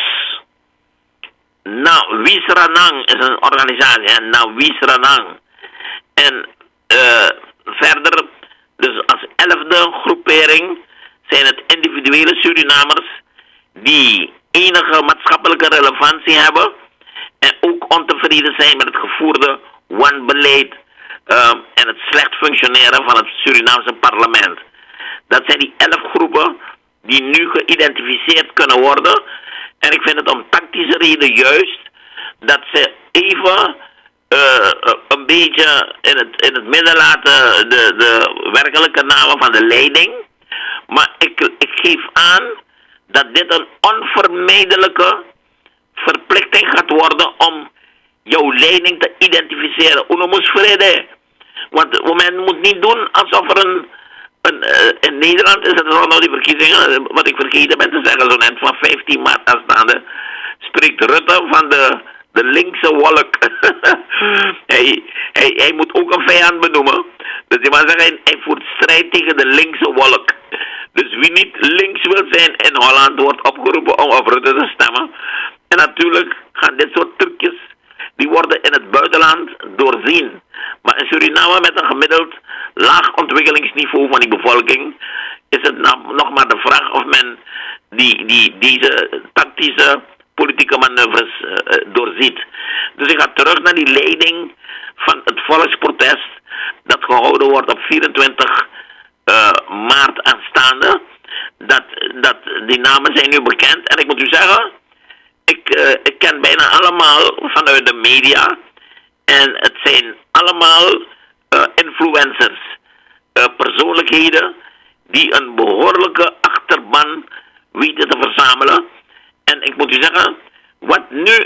Nawisranang is een organisatie. Hè? Nawisranang. En uh, verder, dus als elfde groepering zijn het individuele Surinamers die enige maatschappelijke relevantie hebben en ook ontevreden zijn met het gevoerde wanbeleid uh, en het slecht functioneren van het Surinaamse parlement. Dat zijn die elf groepen die nu geïdentificeerd kunnen worden. En ik vind het om tactische reden juist dat ze even uh, een beetje in het, in het midden laten de, de werkelijke namen van de leiding. Maar ik, ik geef aan dat dit een onvermijdelijke verplichting gaat worden om jouw leiding te identificeren. Uno moet vrede. Want men moet niet doen alsof er een... een uh, in Nederland is het rondom die verkiezingen, wat ik vergeten ben te zeggen, zo net van vijftien maart aanstaande, spreekt Rutte van de, de linkse wolk. hij, hij, hij moet ook een vijand benoemen. Dus je mag zeggen, hij voert strijd tegen de linkse wolk. Dus wie niet links wil zijn in Holland wordt opgeroepen om op Rutte te stemmen. En natuurlijk gaan dit soort trucjes, die worden in het buitenland doorzien. Maar in Suriname met een gemiddeld laag ontwikkelingsniveau van die bevolking is het nog maar de vraag of men die, die, deze tactische politieke manoeuvres uh, doorziet. Dus ik ga terug naar die leiding van het volksprotest dat gehouden wordt op vierentwintig uh, maart aanstaande. Dat, dat, die namen zijn nu bekend en ik moet u zeggen, ik, uh, ik ken bijna allemaal vanuit de media en het zijn allemaal uh, influencers, uh, persoonlijkheden die een behoorlijke achterban weten te verzamelen. En ik moet u zeggen, wat nu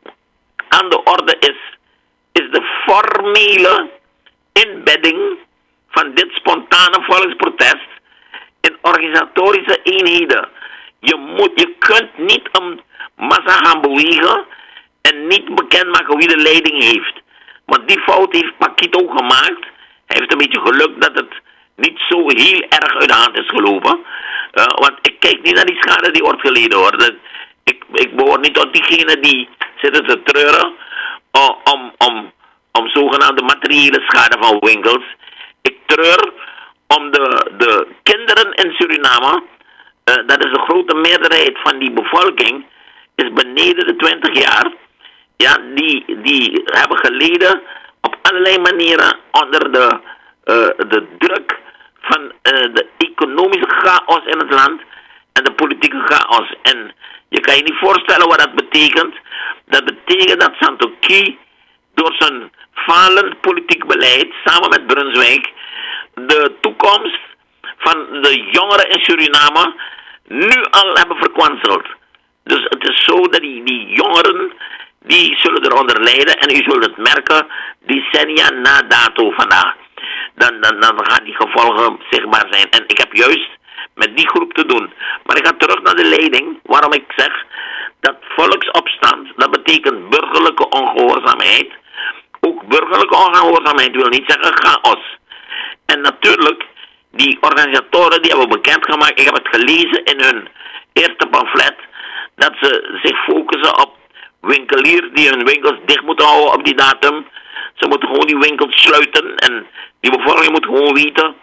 aan de orde is, is de formele inbedding van dit spontane volksprotest in organisatorische eenheden. Je, moet, je kunt niet een massa gaan bewegen en niet bekendmaken wie de leiding heeft. Want die fout heeft Pakito gemaakt. Hij heeft een beetje geluk dat het niet zo heel erg uit de hand is gelopen. Uh, want ik kijk niet naar die schade die wordt geleden hoor. Dat, ik, ik behoor niet tot diegenen die zitten te treuren uh, om, om, om zogenaamde materiële schade van winkels. Ik treur om de, de kinderen in Suriname, uh, dat is de grote meerderheid van die bevolking, is beneden de twintig jaar. Ja, die, die hebben geleden op allerlei manieren onder de, uh, de druk van uh, de economische chaos in het land en de politieke chaos. En je kan je niet voorstellen wat dat betekent. Dat betekent dat Santokhi door zijn falend politiek beleid, samen met Brunswijk, de toekomst van de jongeren in Suriname nu al hebben verkwanseld. Dus het is zo dat die, die jongeren, die zullen eronder lijden en u zult het merken decennia na dato vandaag. Dan, dan, dan gaan die gevolgen zichtbaar zijn. En ik heb juist met die groep te doen. Maar ik ga terug naar de leiding, waarom ik zeg dat volksopstand, dat betekent burgerlijke ongehoorzaamheid. Ook burgerlijke ongehoorzaamheid wil niet zeggen chaos. En natuurlijk, die organisatoren die hebben bekendgemaakt, ik heb het gelezen in hun eerste pamflet, dat ze zich focussen op winkeliers die hun winkels dicht moeten houden op die datum. Ze moeten gewoon die winkels sluiten en die bevolking moet gewoon weten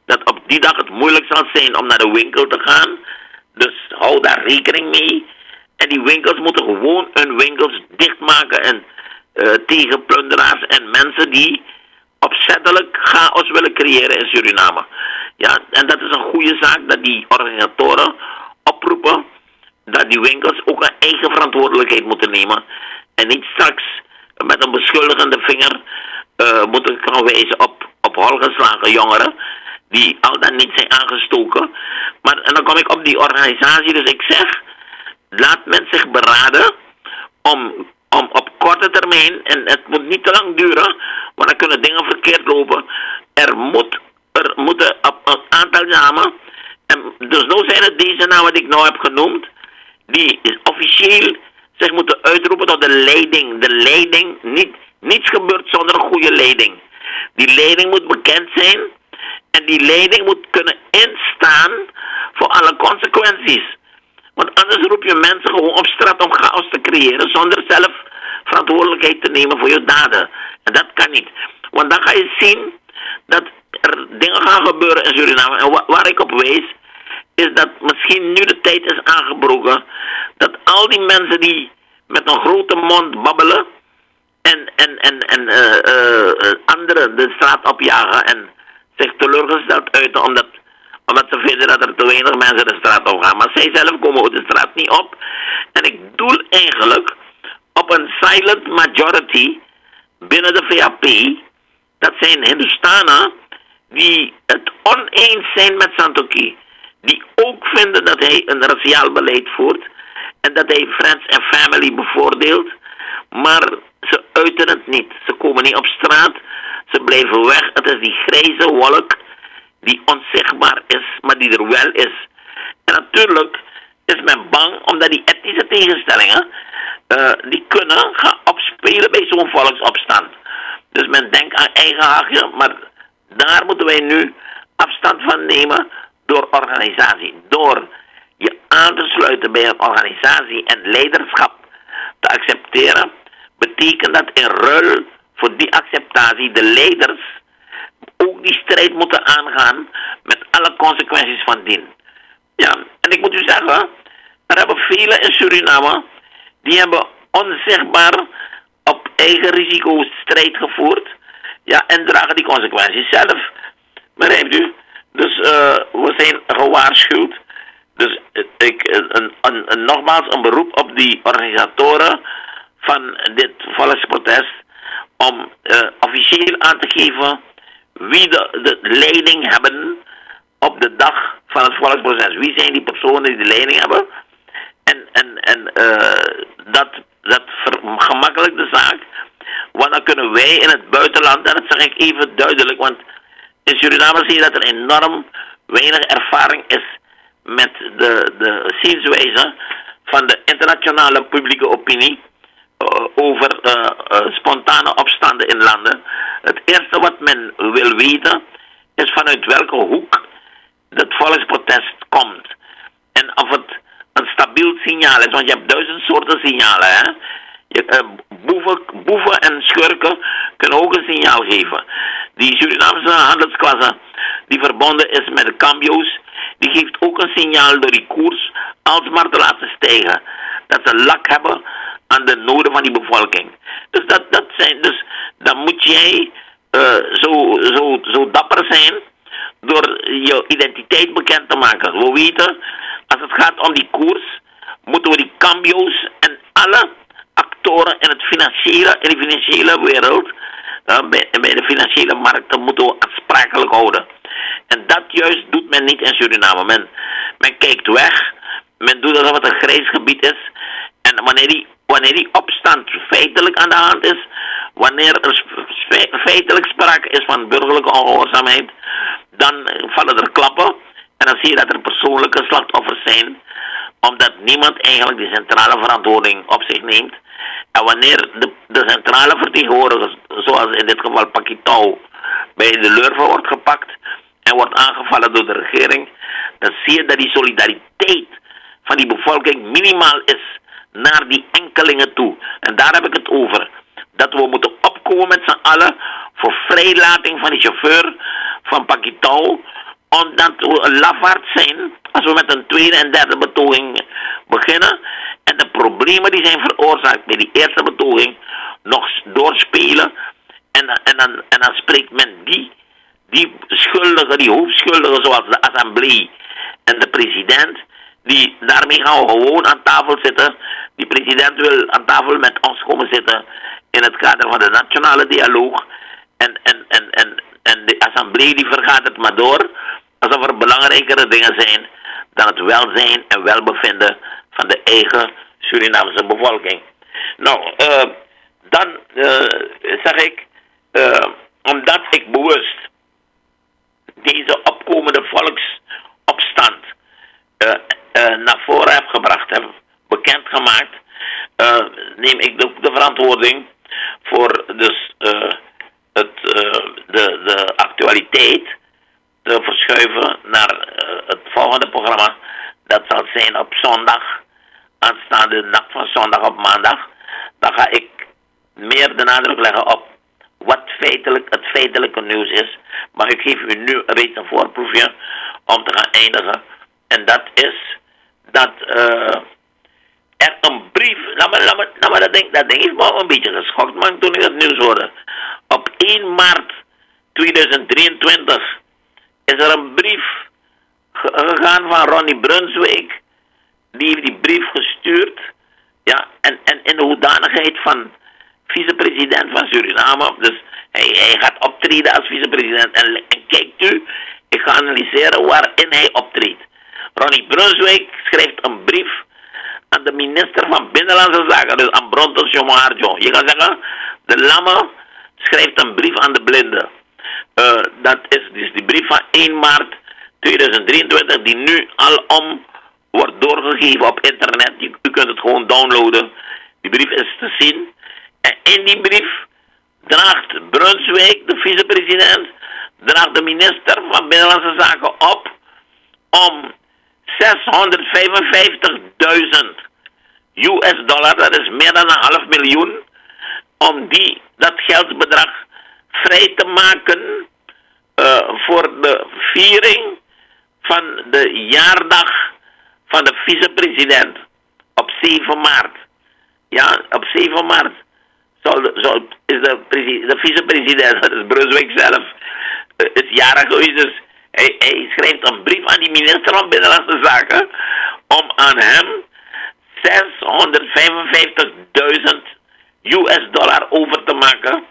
dat op die dag het moeilijk zal zijn om naar de winkel te gaan. Dus hou daar rekening mee. En die winkels moeten gewoon hun winkels dichtmaken en uh, tegen plunderaars en mensen die opzettelijk chaos willen creëren in Suriname. Ja, en dat is een goede zaak dat die organisatoren oproepen dat die winkels ook een eigen verantwoordelijkheid moeten nemen. En niet straks met een beschuldigende vinger uh, moeten gaan wijzen op, op holgeslagen jongeren die al dan niet zijn aangestoken. Maar en dan kom ik op die organisatie, dus ik zeg, laat men zich beraden om, om op korte termijn, en het moet niet te lang duren, want dan kunnen dingen verkeerd lopen. Er, moet, er moeten op een aantal namen, en dus nou zijn het deze namen die ik nou heb genoemd, die officieel zich moeten uitroepen tot de leiding. De leiding, niet, niets gebeurt zonder een goede leiding. Die leiding moet bekend zijn en die leiding moet kunnen instaan voor alle consequenties. Want anders roep je mensen gewoon op straat om chaos te creëren zonder zelf verantwoordelijkheid te nemen voor je daden. En dat kan niet. Want dan ga je zien dat er dingen gaan gebeuren in Suriname. En wa waar ik op wees, is dat misschien nu de tijd is aangebroken dat al die mensen die met een grote mond babbelen en, en, en, en uh, uh, anderen de straat opjagen en zich teleurgesteld uiten omdat, omdat ze vinden dat er te weinig mensen de straat op gaan. Maar zij zelf komen ook de straat niet op. En ik doel eigenlijk op een silent majority binnen de V A P. Dat zijn Hindustanen die het oneens zijn met Santokhi. Die ook vinden dat hij een raciaal beleid voert. En dat hij friends en family bevoordeelt. Maar ze uiten het niet. Ze komen niet op straat. Ze blijven weg. Het is die grijze wolk die onzichtbaar is, maar die er wel is. En natuurlijk is men bang omdat die etnische tegenstellingen uh, die kunnen gaan opspelen bij zo'n volksopstand. Dus men denkt aan eigen hachje, maar daar moeten wij nu afstand van nemen door organisatie. Door je aan te sluiten bij een organisatie en leiderschap te accepteren, betekent dat in ruil voor die acceptatie de leiders ook die strijd moeten aangaan met alle consequenties van dien. Ja, en ik moet u zeggen, er hebben velen in Suriname, die hebben onzichtbaar op eigen risico strijd gevoerd. Ja, en dragen die consequenties zelf. Begrijpt u? Dus uh, we zijn gewaarschuwd. Dus uh, ik, uh, een, een, een, nogmaals een beroep op die organisatoren van dit volksprotest om uh, officieel aan te geven wie de, de leiding hebben op de dag van het volksproces. Wie zijn die personen die de leiding hebben? En, en, en uh, dat, dat gemakkelijkt de zaak. Want dan kunnen wij in het buitenland, en dat zeg ik even duidelijk, want in Suriname zie je dat er enorm weinig ervaring is met de, de zienswijze van de internationale publieke opinie uh, over uh, uh, spontane opstanden in landen. Het eerste wat men wil weten is vanuit welke hoek het volksprotest komt. En of het een stabiel signaal is, want je hebt duizend soorten signalen. Hè? Je, uh, boeven, boeven en schurken kunnen ook een signaal geven. Die Surinaamse handelsklasse die verbonden is met de cambio's, die geeft ook een signaal door die koers alsmaar te laten stijgen. Dat ze lak hebben aan de noden van die bevolking. Dus dat, dat zijn, dus dan moet jij uh, zo, zo, zo dapper zijn door je identiteit bekend te maken. We weten, als het gaat om die koers, moeten we die cambio's en alle actoren in het financiële, in de financiële wereld, uh, bij, bij de financiële markten, moeten we aansprakelijk houden. En dat juist doet men niet in Suriname. Men, men kijkt weg, men doet alsof het een grijs gebied is. En wanneer die, wanneer die opstand feitelijk aan de hand is, wanneer er feitelijk sprake is van burgerlijke ongehoorzaamheid, dan vallen er klappen. En dan zie je dat er persoonlijke slachtoffers zijn, omdat niemand eigenlijk die centrale verantwoording op zich neemt. En wanneer de, de centrale vertegenwoordigers, zoals in dit geval Pakitau, bij de lurven wordt gepakt en wordt aangevallen door de regering, dan zie je dat die solidariteit van die bevolking minimaal is naar die enkelingen toe. En daar heb ik het over. Dat we moeten opkomen met z'n allen voor vrijlating van die chauffeur van Pakitau, omdat we een lafaard zijn als we met een tweede en derde betoging beginnen en de problemen die zijn veroorzaakt bij die eerste betoging nog doorspelen en, en, dan, en dan spreekt men die, die schuldigen, die hoofdschuldigen zoals de assemblee en de president, die daarmee gaan we gewoon aan tafel zitten. Die president wil aan tafel met ons komen zitten in het kader van de nationale dialoog en, en, en, en, en de assemblee die vergaat het maar door alsof er belangrijkere dingen zijn dan het welzijn en welbevinden van de eigen Surinaamse bevolking. Nou, uh, dan uh, zeg ik, uh, omdat ik bewust deze opkomende volksopstand uh, uh, naar voren heb gebracht, heb bekendgemaakt, uh, neem ik de, de verantwoording voor dus, uh, het, uh, de, de actualiteit te verschuiven naar uh, het volgende programma. Dat zal zijn op zondag, aanstaande nacht van zondag op maandag. Dan ga ik meer de nadruk leggen op wat feitelijk het feitelijke nieuws is. Maar ik geef u nu reeds een voorproefje om te gaan eindigen. En dat is dat uh, er een brief, laat me, laat me, laat me dat, ding, dat ding heeft me een beetje geschokt, man, toen ik het nieuws hoorde. Op één maart tweeduizend drieëntwintig is er een brief gegaan van Ronnie Brunswijk. Die heeft die brief gestuurd. Ja, en, en in de hoedanigheid van vicepresident van Suriname. Dus hij, hij gaat optreden als vicepresident. En, en kijkt u, ik ga analyseren waarin hij optreedt. Ronnie Brunswijk schrijft een brief aan de minister van Binnenlandse Zaken. Dus aan Brontos Jomoharjo. Je kan zeggen, de lamme schrijft een brief aan de blinden. Uh, dat is dus die brief van één maart tweeduizend drieëntwintig die nu alom wordt doorgegeven op internet. U, u kunt het gewoon downloaden. Die brief is te zien. En in die brief draagt Brunswijk, de vicepresident, draagt de minister van Binnenlandse Zaken op om zeshonderdvijfenvijftigduizend U S dollar, dat is meer dan een half miljoen, om die, dat geldsbedrag vrij te maken uh, voor de viering van de jaardag van de vicepresident op zeven maart. Ja, op zeven maart zal, zal, is de, de vicepresident, dat is Brunswijk zelf, uh, is jarig geweest. Dus hij, hij schrijft een brief aan die minister van Binnenlandse Zaken om aan hem zeshonderdvijfenvijftigduizend U S dollar over te maken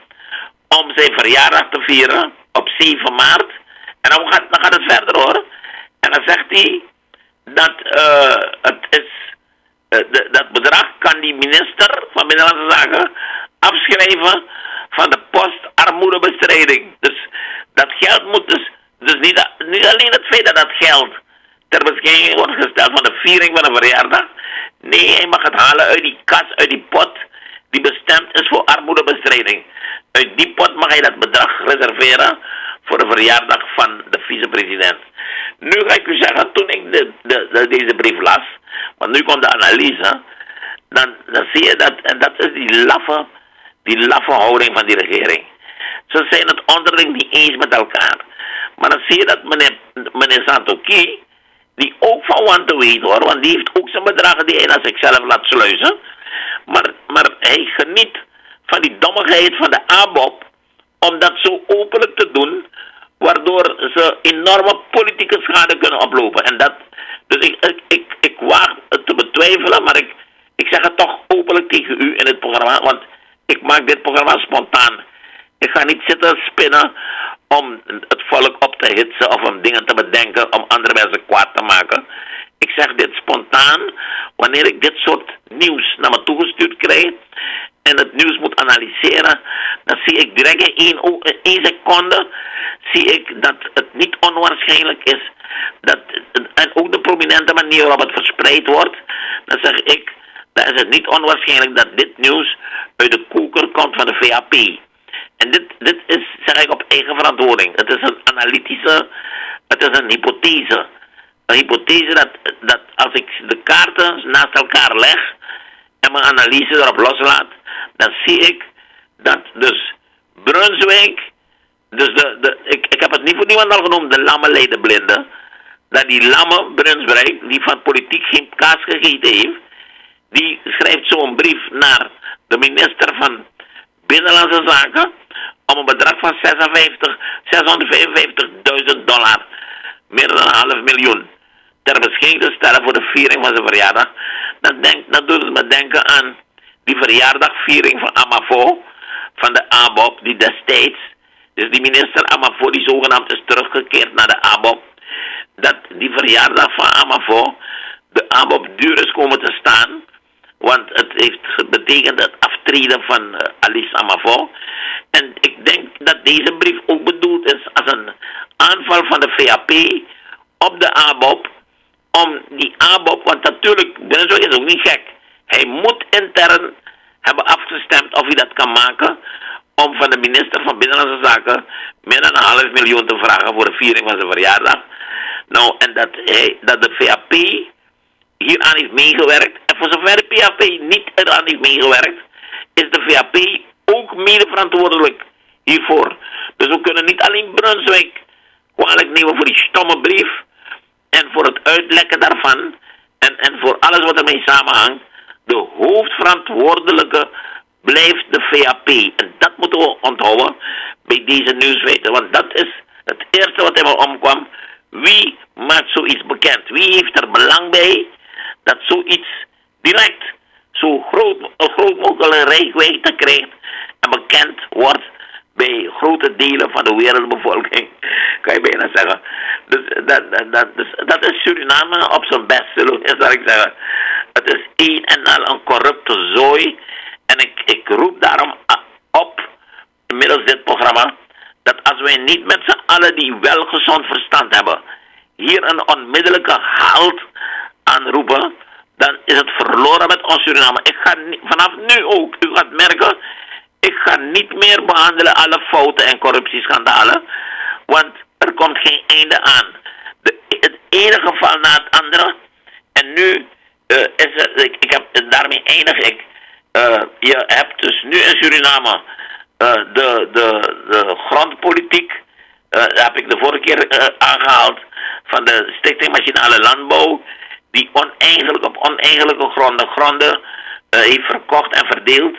om zijn verjaardag te vieren op zeven maart. En dan gaat, dan gaat het verder hoor. En dan zegt hij dat uh, het is, uh, de, dat bedrag kan die minister van Binnenlandse Zaken afschrijven van de post armoedebestrijding. Dus dat geld moet dus, dus niet, niet alleen het feit dat dat geld ter beschikking wordt gesteld van de viering van een verjaardag. Nee, hij mag het halen uit die kas, uit die pot die bestemd is voor armoedebestrijding. Uit die pot mag hij dat bedrag reserveren voor de verjaardag van de vicepresident. Nu ga ik u zeggen, toen ik de, de, de, deze brief las, want nu komt de analyse, dan, dan zie je dat, en dat is die laffe, die laffe houding van die regering. Ze zijn het onderling niet eens met elkaar. Maar dan zie je dat meneer, meneer Santokhi, die ook van want te weten hoor, want die heeft ook zijn bedragen die hij naar zichzelf laat sluizen. Maar, maar hij geniet van die dommigheid van de A B O P om dat zo openlijk te doen, waardoor ze enorme politieke schade kunnen oplopen. En dat, dus ik, ik, ik, ik waag het te betwijfelen, maar ik, ik zeg het toch openlijk tegen u in het programma, want ik maak dit programma spontaan. Ik ga niet zitten spinnen om het volk op te hitsen of om dingen te bedenken om andere mensen kwaad te maken. Ik zeg dit spontaan wanneer ik dit soort nieuws naar me toegestuurd krijg en het nieuws moet analyseren, dan zie ik direct in één, in één seconde zie ik dat het niet onwaarschijnlijk is dat, en ook de prominente manier waarop het verspreid wordt, dan zeg ik, dan is het niet onwaarschijnlijk dat dit nieuws uit de koker komt van de V A P. En dit, dit is, zeg ik, op eigen verantwoording. Het is een analytische, het is een hypothese. Een hypothese dat, dat als ik de kaarten naast elkaar leg en mijn analyse erop loslaat, dan zie ik dat dus Brunswijk dus de, de, ik, ik heb het niet voor niemand al genoemd, de lamme ledenblinde. Dat die lamme Brunswijk, die van politiek geen kaas gegeten heeft, die schrijft zo'n brief naar de minister van Binnenlandse Zaken om een bedrag van zeshonderdvijfenvijftigduizend dollar, meer dan een half miljoen, ter beschikking te stellen voor de viering van zijn verjaardag. Dat, denk, dat doet het me denken aan die verjaardagviering van Amafo, van de A B O P, die destijds, dus die minister Amafo, die zogenaamd is teruggekeerd naar de A B O P, dat die verjaardag van Amafo, de A B O P duur is komen te staan, want het heeft betekend het aftreden van uh, Alice Amafo. En ik denk dat deze brief ook bedoeld is als een aanval van de V A P op de A B O P, om die A B O P, want natuurlijk, Brunswijk is ook niet gek. Hij moet intern hebben afgestemd of hij dat kan maken, om van de minister van Binnenlandse Zaken meer dan een half miljoen te vragen voor de viering van zijn verjaardag. Nou, en dat, hij, dat de V A P hieraan heeft meegewerkt. En voor zover de V A P niet eraan heeft meegewerkt, is de V A P ook mede verantwoordelijk hiervoor. Dus we kunnen niet alleen Brunswijk kwalijk nemen voor die stomme brief en voor het uitlekken daarvan en, en voor alles wat ermee samenhangt. De hoofdverantwoordelijke blijft de V A P. En dat moeten we onthouden bij deze nieuwsfeiten. Want dat is het eerste wat in me omkwam. Wie maakt zoiets bekend? Wie heeft er belang bij dat zoiets direct zo groot, een groot mogelijke reikwijdte krijgt en bekend wordt bij grote delen van de wereldbevolking, kan je bijna zeggen. Dus dat, dat, dat, dus dat is Suriname op zijn best, zal ik zeggen. Het is een en al een corrupte zooi. En ik, ik roep daarom op, middels dit programma, dat als wij niet met z'n allen die wel gezond verstand hebben, hier een onmiddellijke halt aanroepen, dan is het verloren met ons Suriname. Ik ga niet, vanaf nu ook, u gaat merken, ik ga niet meer behandelen alle fouten en corruptieschandalen, want er komt geen einde aan. De, het ene geval na het andere, en nu uh, is het, ik, ik heb, daarmee eindig ik. Uh, je hebt dus nu in Suriname uh, de, de, de grondpolitiek, uh, daar heb ik de vorige keer uh, aangehaald, van de Stichting Machinale Landbouw, die oneigenlijk op oneigenlijke gronden gronden uh, heeft verkocht en verdeeld.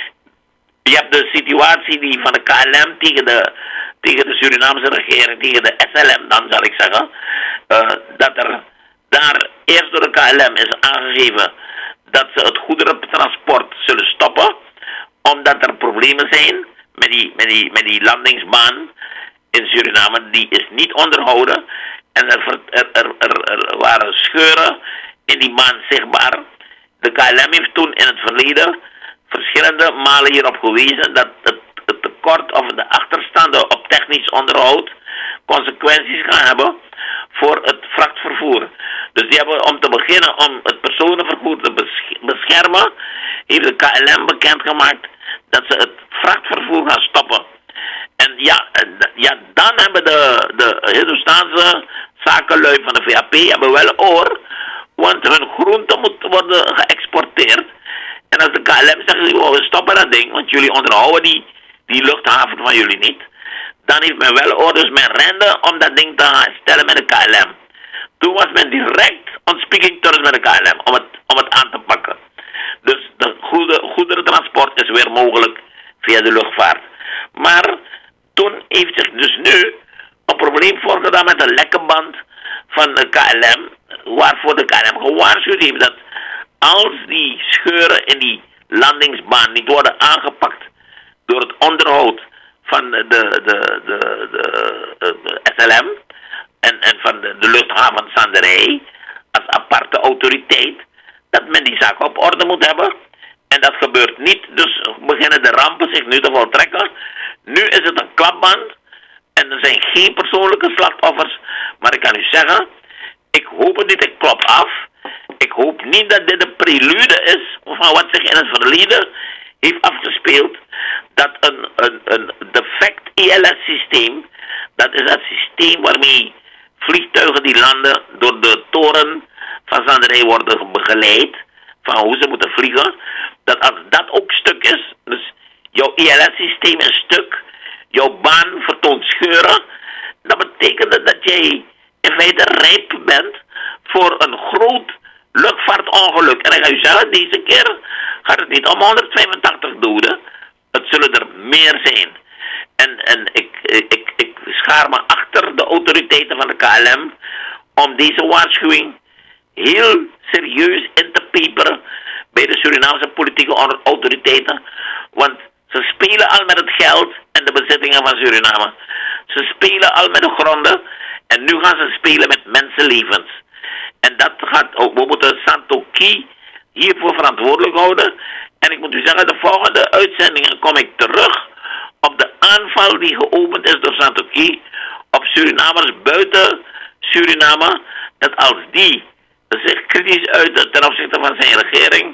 Je hebt de situatie die van de K L M tegen de, tegen de Surinaamse regering, tegen de S L M dan zal ik zeggen, uh, dat er daar eerst door de K L M is aangegeven dat ze het goederentransport zullen stoppen, omdat er problemen zijn met die, met die, met die landingsbaan in Suriname. Die is niet onderhouden en er, er, er, er, er waren scheuren in die baan zichtbaar. De K L M heeft toen in het verleden verschillende malen hierop gewezen dat het, het tekort of de achterstanden op technisch onderhoud consequenties gaan hebben voor het vrachtvervoer. Dus die hebben, om te beginnen, om het personenvervoer te beschermen, heeft de K L M bekendgemaakt dat ze het vrachtvervoer gaan stoppen. En ja, ja dan hebben de, de Hindoestaanse zakenlui van de V A P hebben wel oor, want hun groenten moeten worden geëxporteerd. En als de K L M zegt, we stoppen dat ding, want jullie onderhouden die, die luchthaven van jullie niet, dan heeft men wel oor, dus men rende om dat ding te gaan stellen met de K L M. Toen was men direct on speaking terms met de K L M om het, om het aan te pakken. Dus de goede, goederentransport is weer mogelijk via de luchtvaart. Maar toen heeft zich dus nu een probleem voorgedaan met de lekkenband van de K L M, waarvoor de K L M gewaarschuwd heeft dat als die scheuren in die landingsbaan niet worden aangepakt door het onderhoud van de, de, de, de, de, de S L M en, en van de, de luchthaven Sanderij als aparte autoriteit, dat men die zaak op orde moet hebben. En dat gebeurt niet, dus beginnen de rampen zich nu te voltrekken. Nu is het een klapband en er zijn geen persoonlijke slachtoffers. Maar ik kan u zeggen, ik hoop het niet, ik klop af. Ik hoop niet dat dit de prelude is van wat zich in het verleden heeft afgespeeld. Dat een, een, een defect I L S-systeem, dat is het systeem waarmee vliegtuigen die landen door de toren van Zanderij worden begeleid, van hoe ze moeten vliegen, dat als dat ook stuk is, dus jouw I L S-systeem is stuk, jouw baan vertoont scheuren, dan betekent het dat jij in feite rijp bent voor een groot luchtvaartongeluk. En ik ga u zeggen, deze keer gaat het niet om honderdvijfentachtig doden. Het zullen er meer zijn. En, en ik, ik, ik schaar me achter de autoriteiten van de K L M om deze waarschuwing heel serieus in te peperen bij de Surinaamse politieke autoriteiten. Want ze spelen al met het geld en de bezittingen van Suriname. Ze spelen al met de gronden en nu gaan ze spelen met mensenlevens. En dat gaat ook, we moeten Santokhi hiervoor verantwoordelijk houden. En ik moet u zeggen, de volgende uitzendingen kom ik terug op de aanval die geopend is door Santokhi op Surinamers buiten Suriname. Dat als die zich kritisch uit ten opzichte van zijn regering,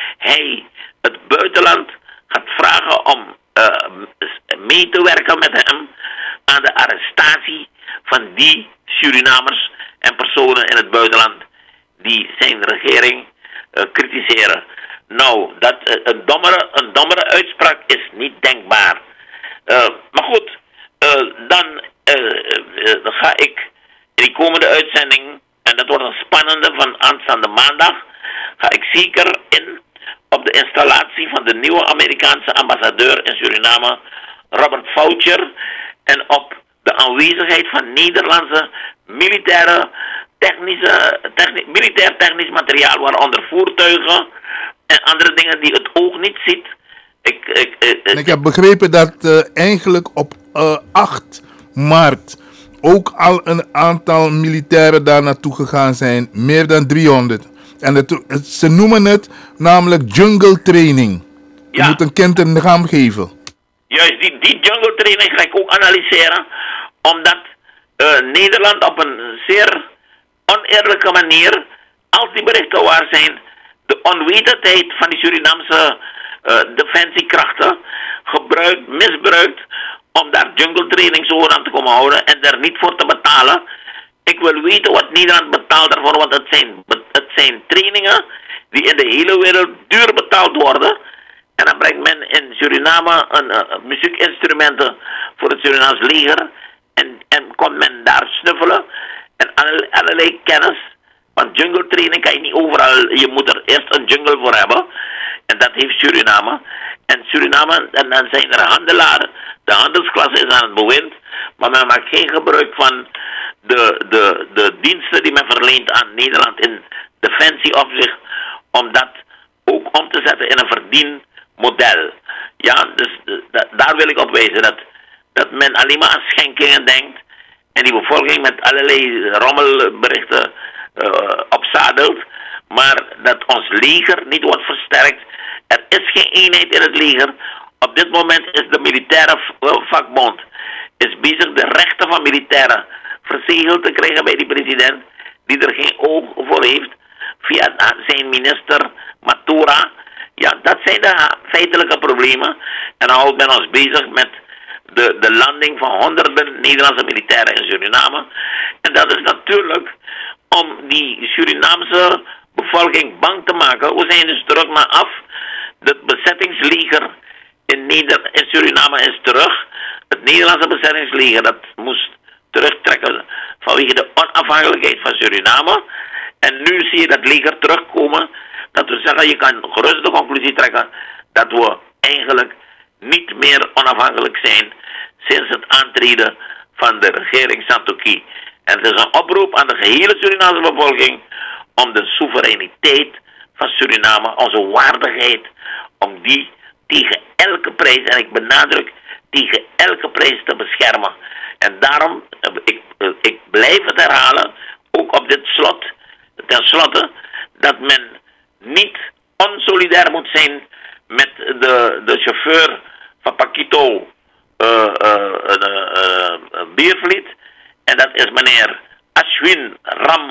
hij het buitenland gaat vragen om uh, mee te werken met hem aan de arrestatie van die Surinamers en personen in het buitenland die zijn regering uh, kritiseren. Nou, dat, uh, een, dommere, een dommere uitspraak is niet denkbaar. Uh, maar goed, uh, dan uh, uh, uh, ga ik in die komende uitzending, en dat wordt een spannende van aanstaande maandag, ga ik zeker in op de installatie van de nieuwe Amerikaanse ambassadeur in Suriname, Robert Foucher, en op de aanwezigheid van Nederlandse militaire technische, techni militair technisch materiaal, waaronder voertuigen en andere dingen die het oog niet ziet. Ik, ik, ik, en ik heb begrepen dat uh, eigenlijk op uh, acht maart ook al een aantal militairen daar naartoe gegaan zijn, meer dan driehonderd. En het, het, ze noemen het namelijk jungle training. Je ja. moet een kind een lichaam geven. Juist, die, die jungle training ga ik ook analyseren, omdat uh, Nederland op een zeer oneerlijke manier, als die berichten waar zijn, de onwetendheid van die Surinaamse uh, defensiekrachten gebruikt, misbruikt, om daar jungle training zo aan te komen houden en er niet voor te betalen. Ik wil weten wat Nederland betaalt daarvoor, want het zijn, het zijn trainingen die in de hele wereld duur betaald worden. En dan brengt men in Suriname een, uh, muziekinstrumenten voor het Surinaams leger. En, en komt men daar snuffelen. En allerlei, allerlei kennis. Want jungle training kan je niet overal. Je moet er eerst een jungle voor hebben. En dat heeft Suriname. En Suriname, en dan zijn er handelaren. De handelsklasse is aan het bewind. Maar men maakt geen gebruik van de, de, de diensten die men verleent aan Nederland in defensieopzicht. Om dat ook om te zetten in een verdienmodel. Ja, dus da, daar wil ik op wijzen. Dat, dat men alleen maar aan schenkingen denkt. En die bevolking met allerlei rommelberichten uh, opzadelt. Maar dat ons leger niet wordt versterkt. Er is geen eenheid in het leger. Op dit moment is de militaire vakbond is bezig de rechten van militairen verzegeld te krijgen bij die president, die er geen oog voor heeft, via zijn minister Matura. Ja, dat zijn de feitelijke problemen. En dan houdt men ons bezig met de, de landing van honderden Nederlandse militairen in Suriname. En dat is natuurlijk om die Surinaamse bevolking bang te maken. We zijn dus terug naar af. Het bezettingsleger in, Neder in Suriname is terug. Het Nederlandse bezettingsleger dat moest terugtrekken vanwege de onafhankelijkheid van Suriname. En nu zie je dat leger terugkomen. Dat we zeggen, je kan gerust de conclusie trekken dat we eigenlijk niet meer onafhankelijk zijn sinds het aantreden van de regering Santokhi. En het is een oproep aan de gehele Surinaamse bevolking om de soevereiniteit van Suriname, onze waardigheid, om die tegen elke prijs, en ik benadruk, tegen elke prijs te beschermen. En daarom, ik, ik blijf het herhalen, ook op dit slot, ten slotte, dat men niet onsolidair moet zijn met de, de chauffeur van Paquito uh, uh, uh, uh, Biervliet. En dat is meneer Ashwin Ram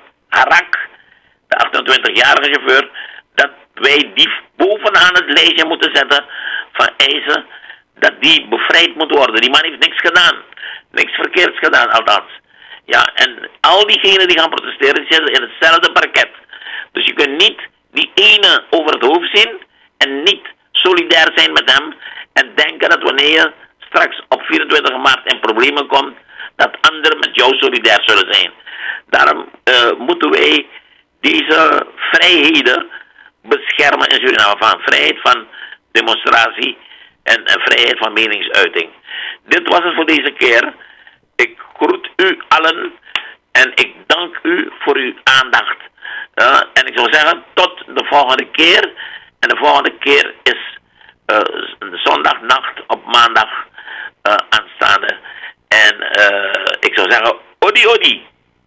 Harak, de achtentwintigjarige chauffeur, dat wij die bovenaan het lijstje moeten zetten van eisen dat die bevrijd moet worden. Die man heeft niks gedaan. Niks verkeerds gedaan, althans. Ja, en al diegenen die gaan protesteren, die zitten in hetzelfde parket. Dus je kunt niet die ene over het hoofd zien en niet solidair zijn met hem en denken dat wanneer je straks op vierentwintig maart in problemen komt, dat anderen met jou solidair zullen zijn. Daarom uh, moeten wij deze vrijheden beschermen in Suriname. Van vrijheid van demonstratie en, en vrijheid van meningsuiting. Dit was het voor deze keer. Ik groet u allen en ik dank u voor uw aandacht. Uh, en ik zou zeggen, tot de volgende keer. En de volgende keer is uh, zondagnacht op maandag uh, aanstaande. En uh, ik zou zeggen, odi odi.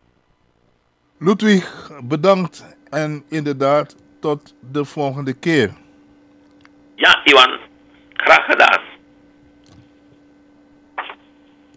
Ludwig, bedankt en inderdaad tot de volgende keer. Ja, Iwan, graag gedaan.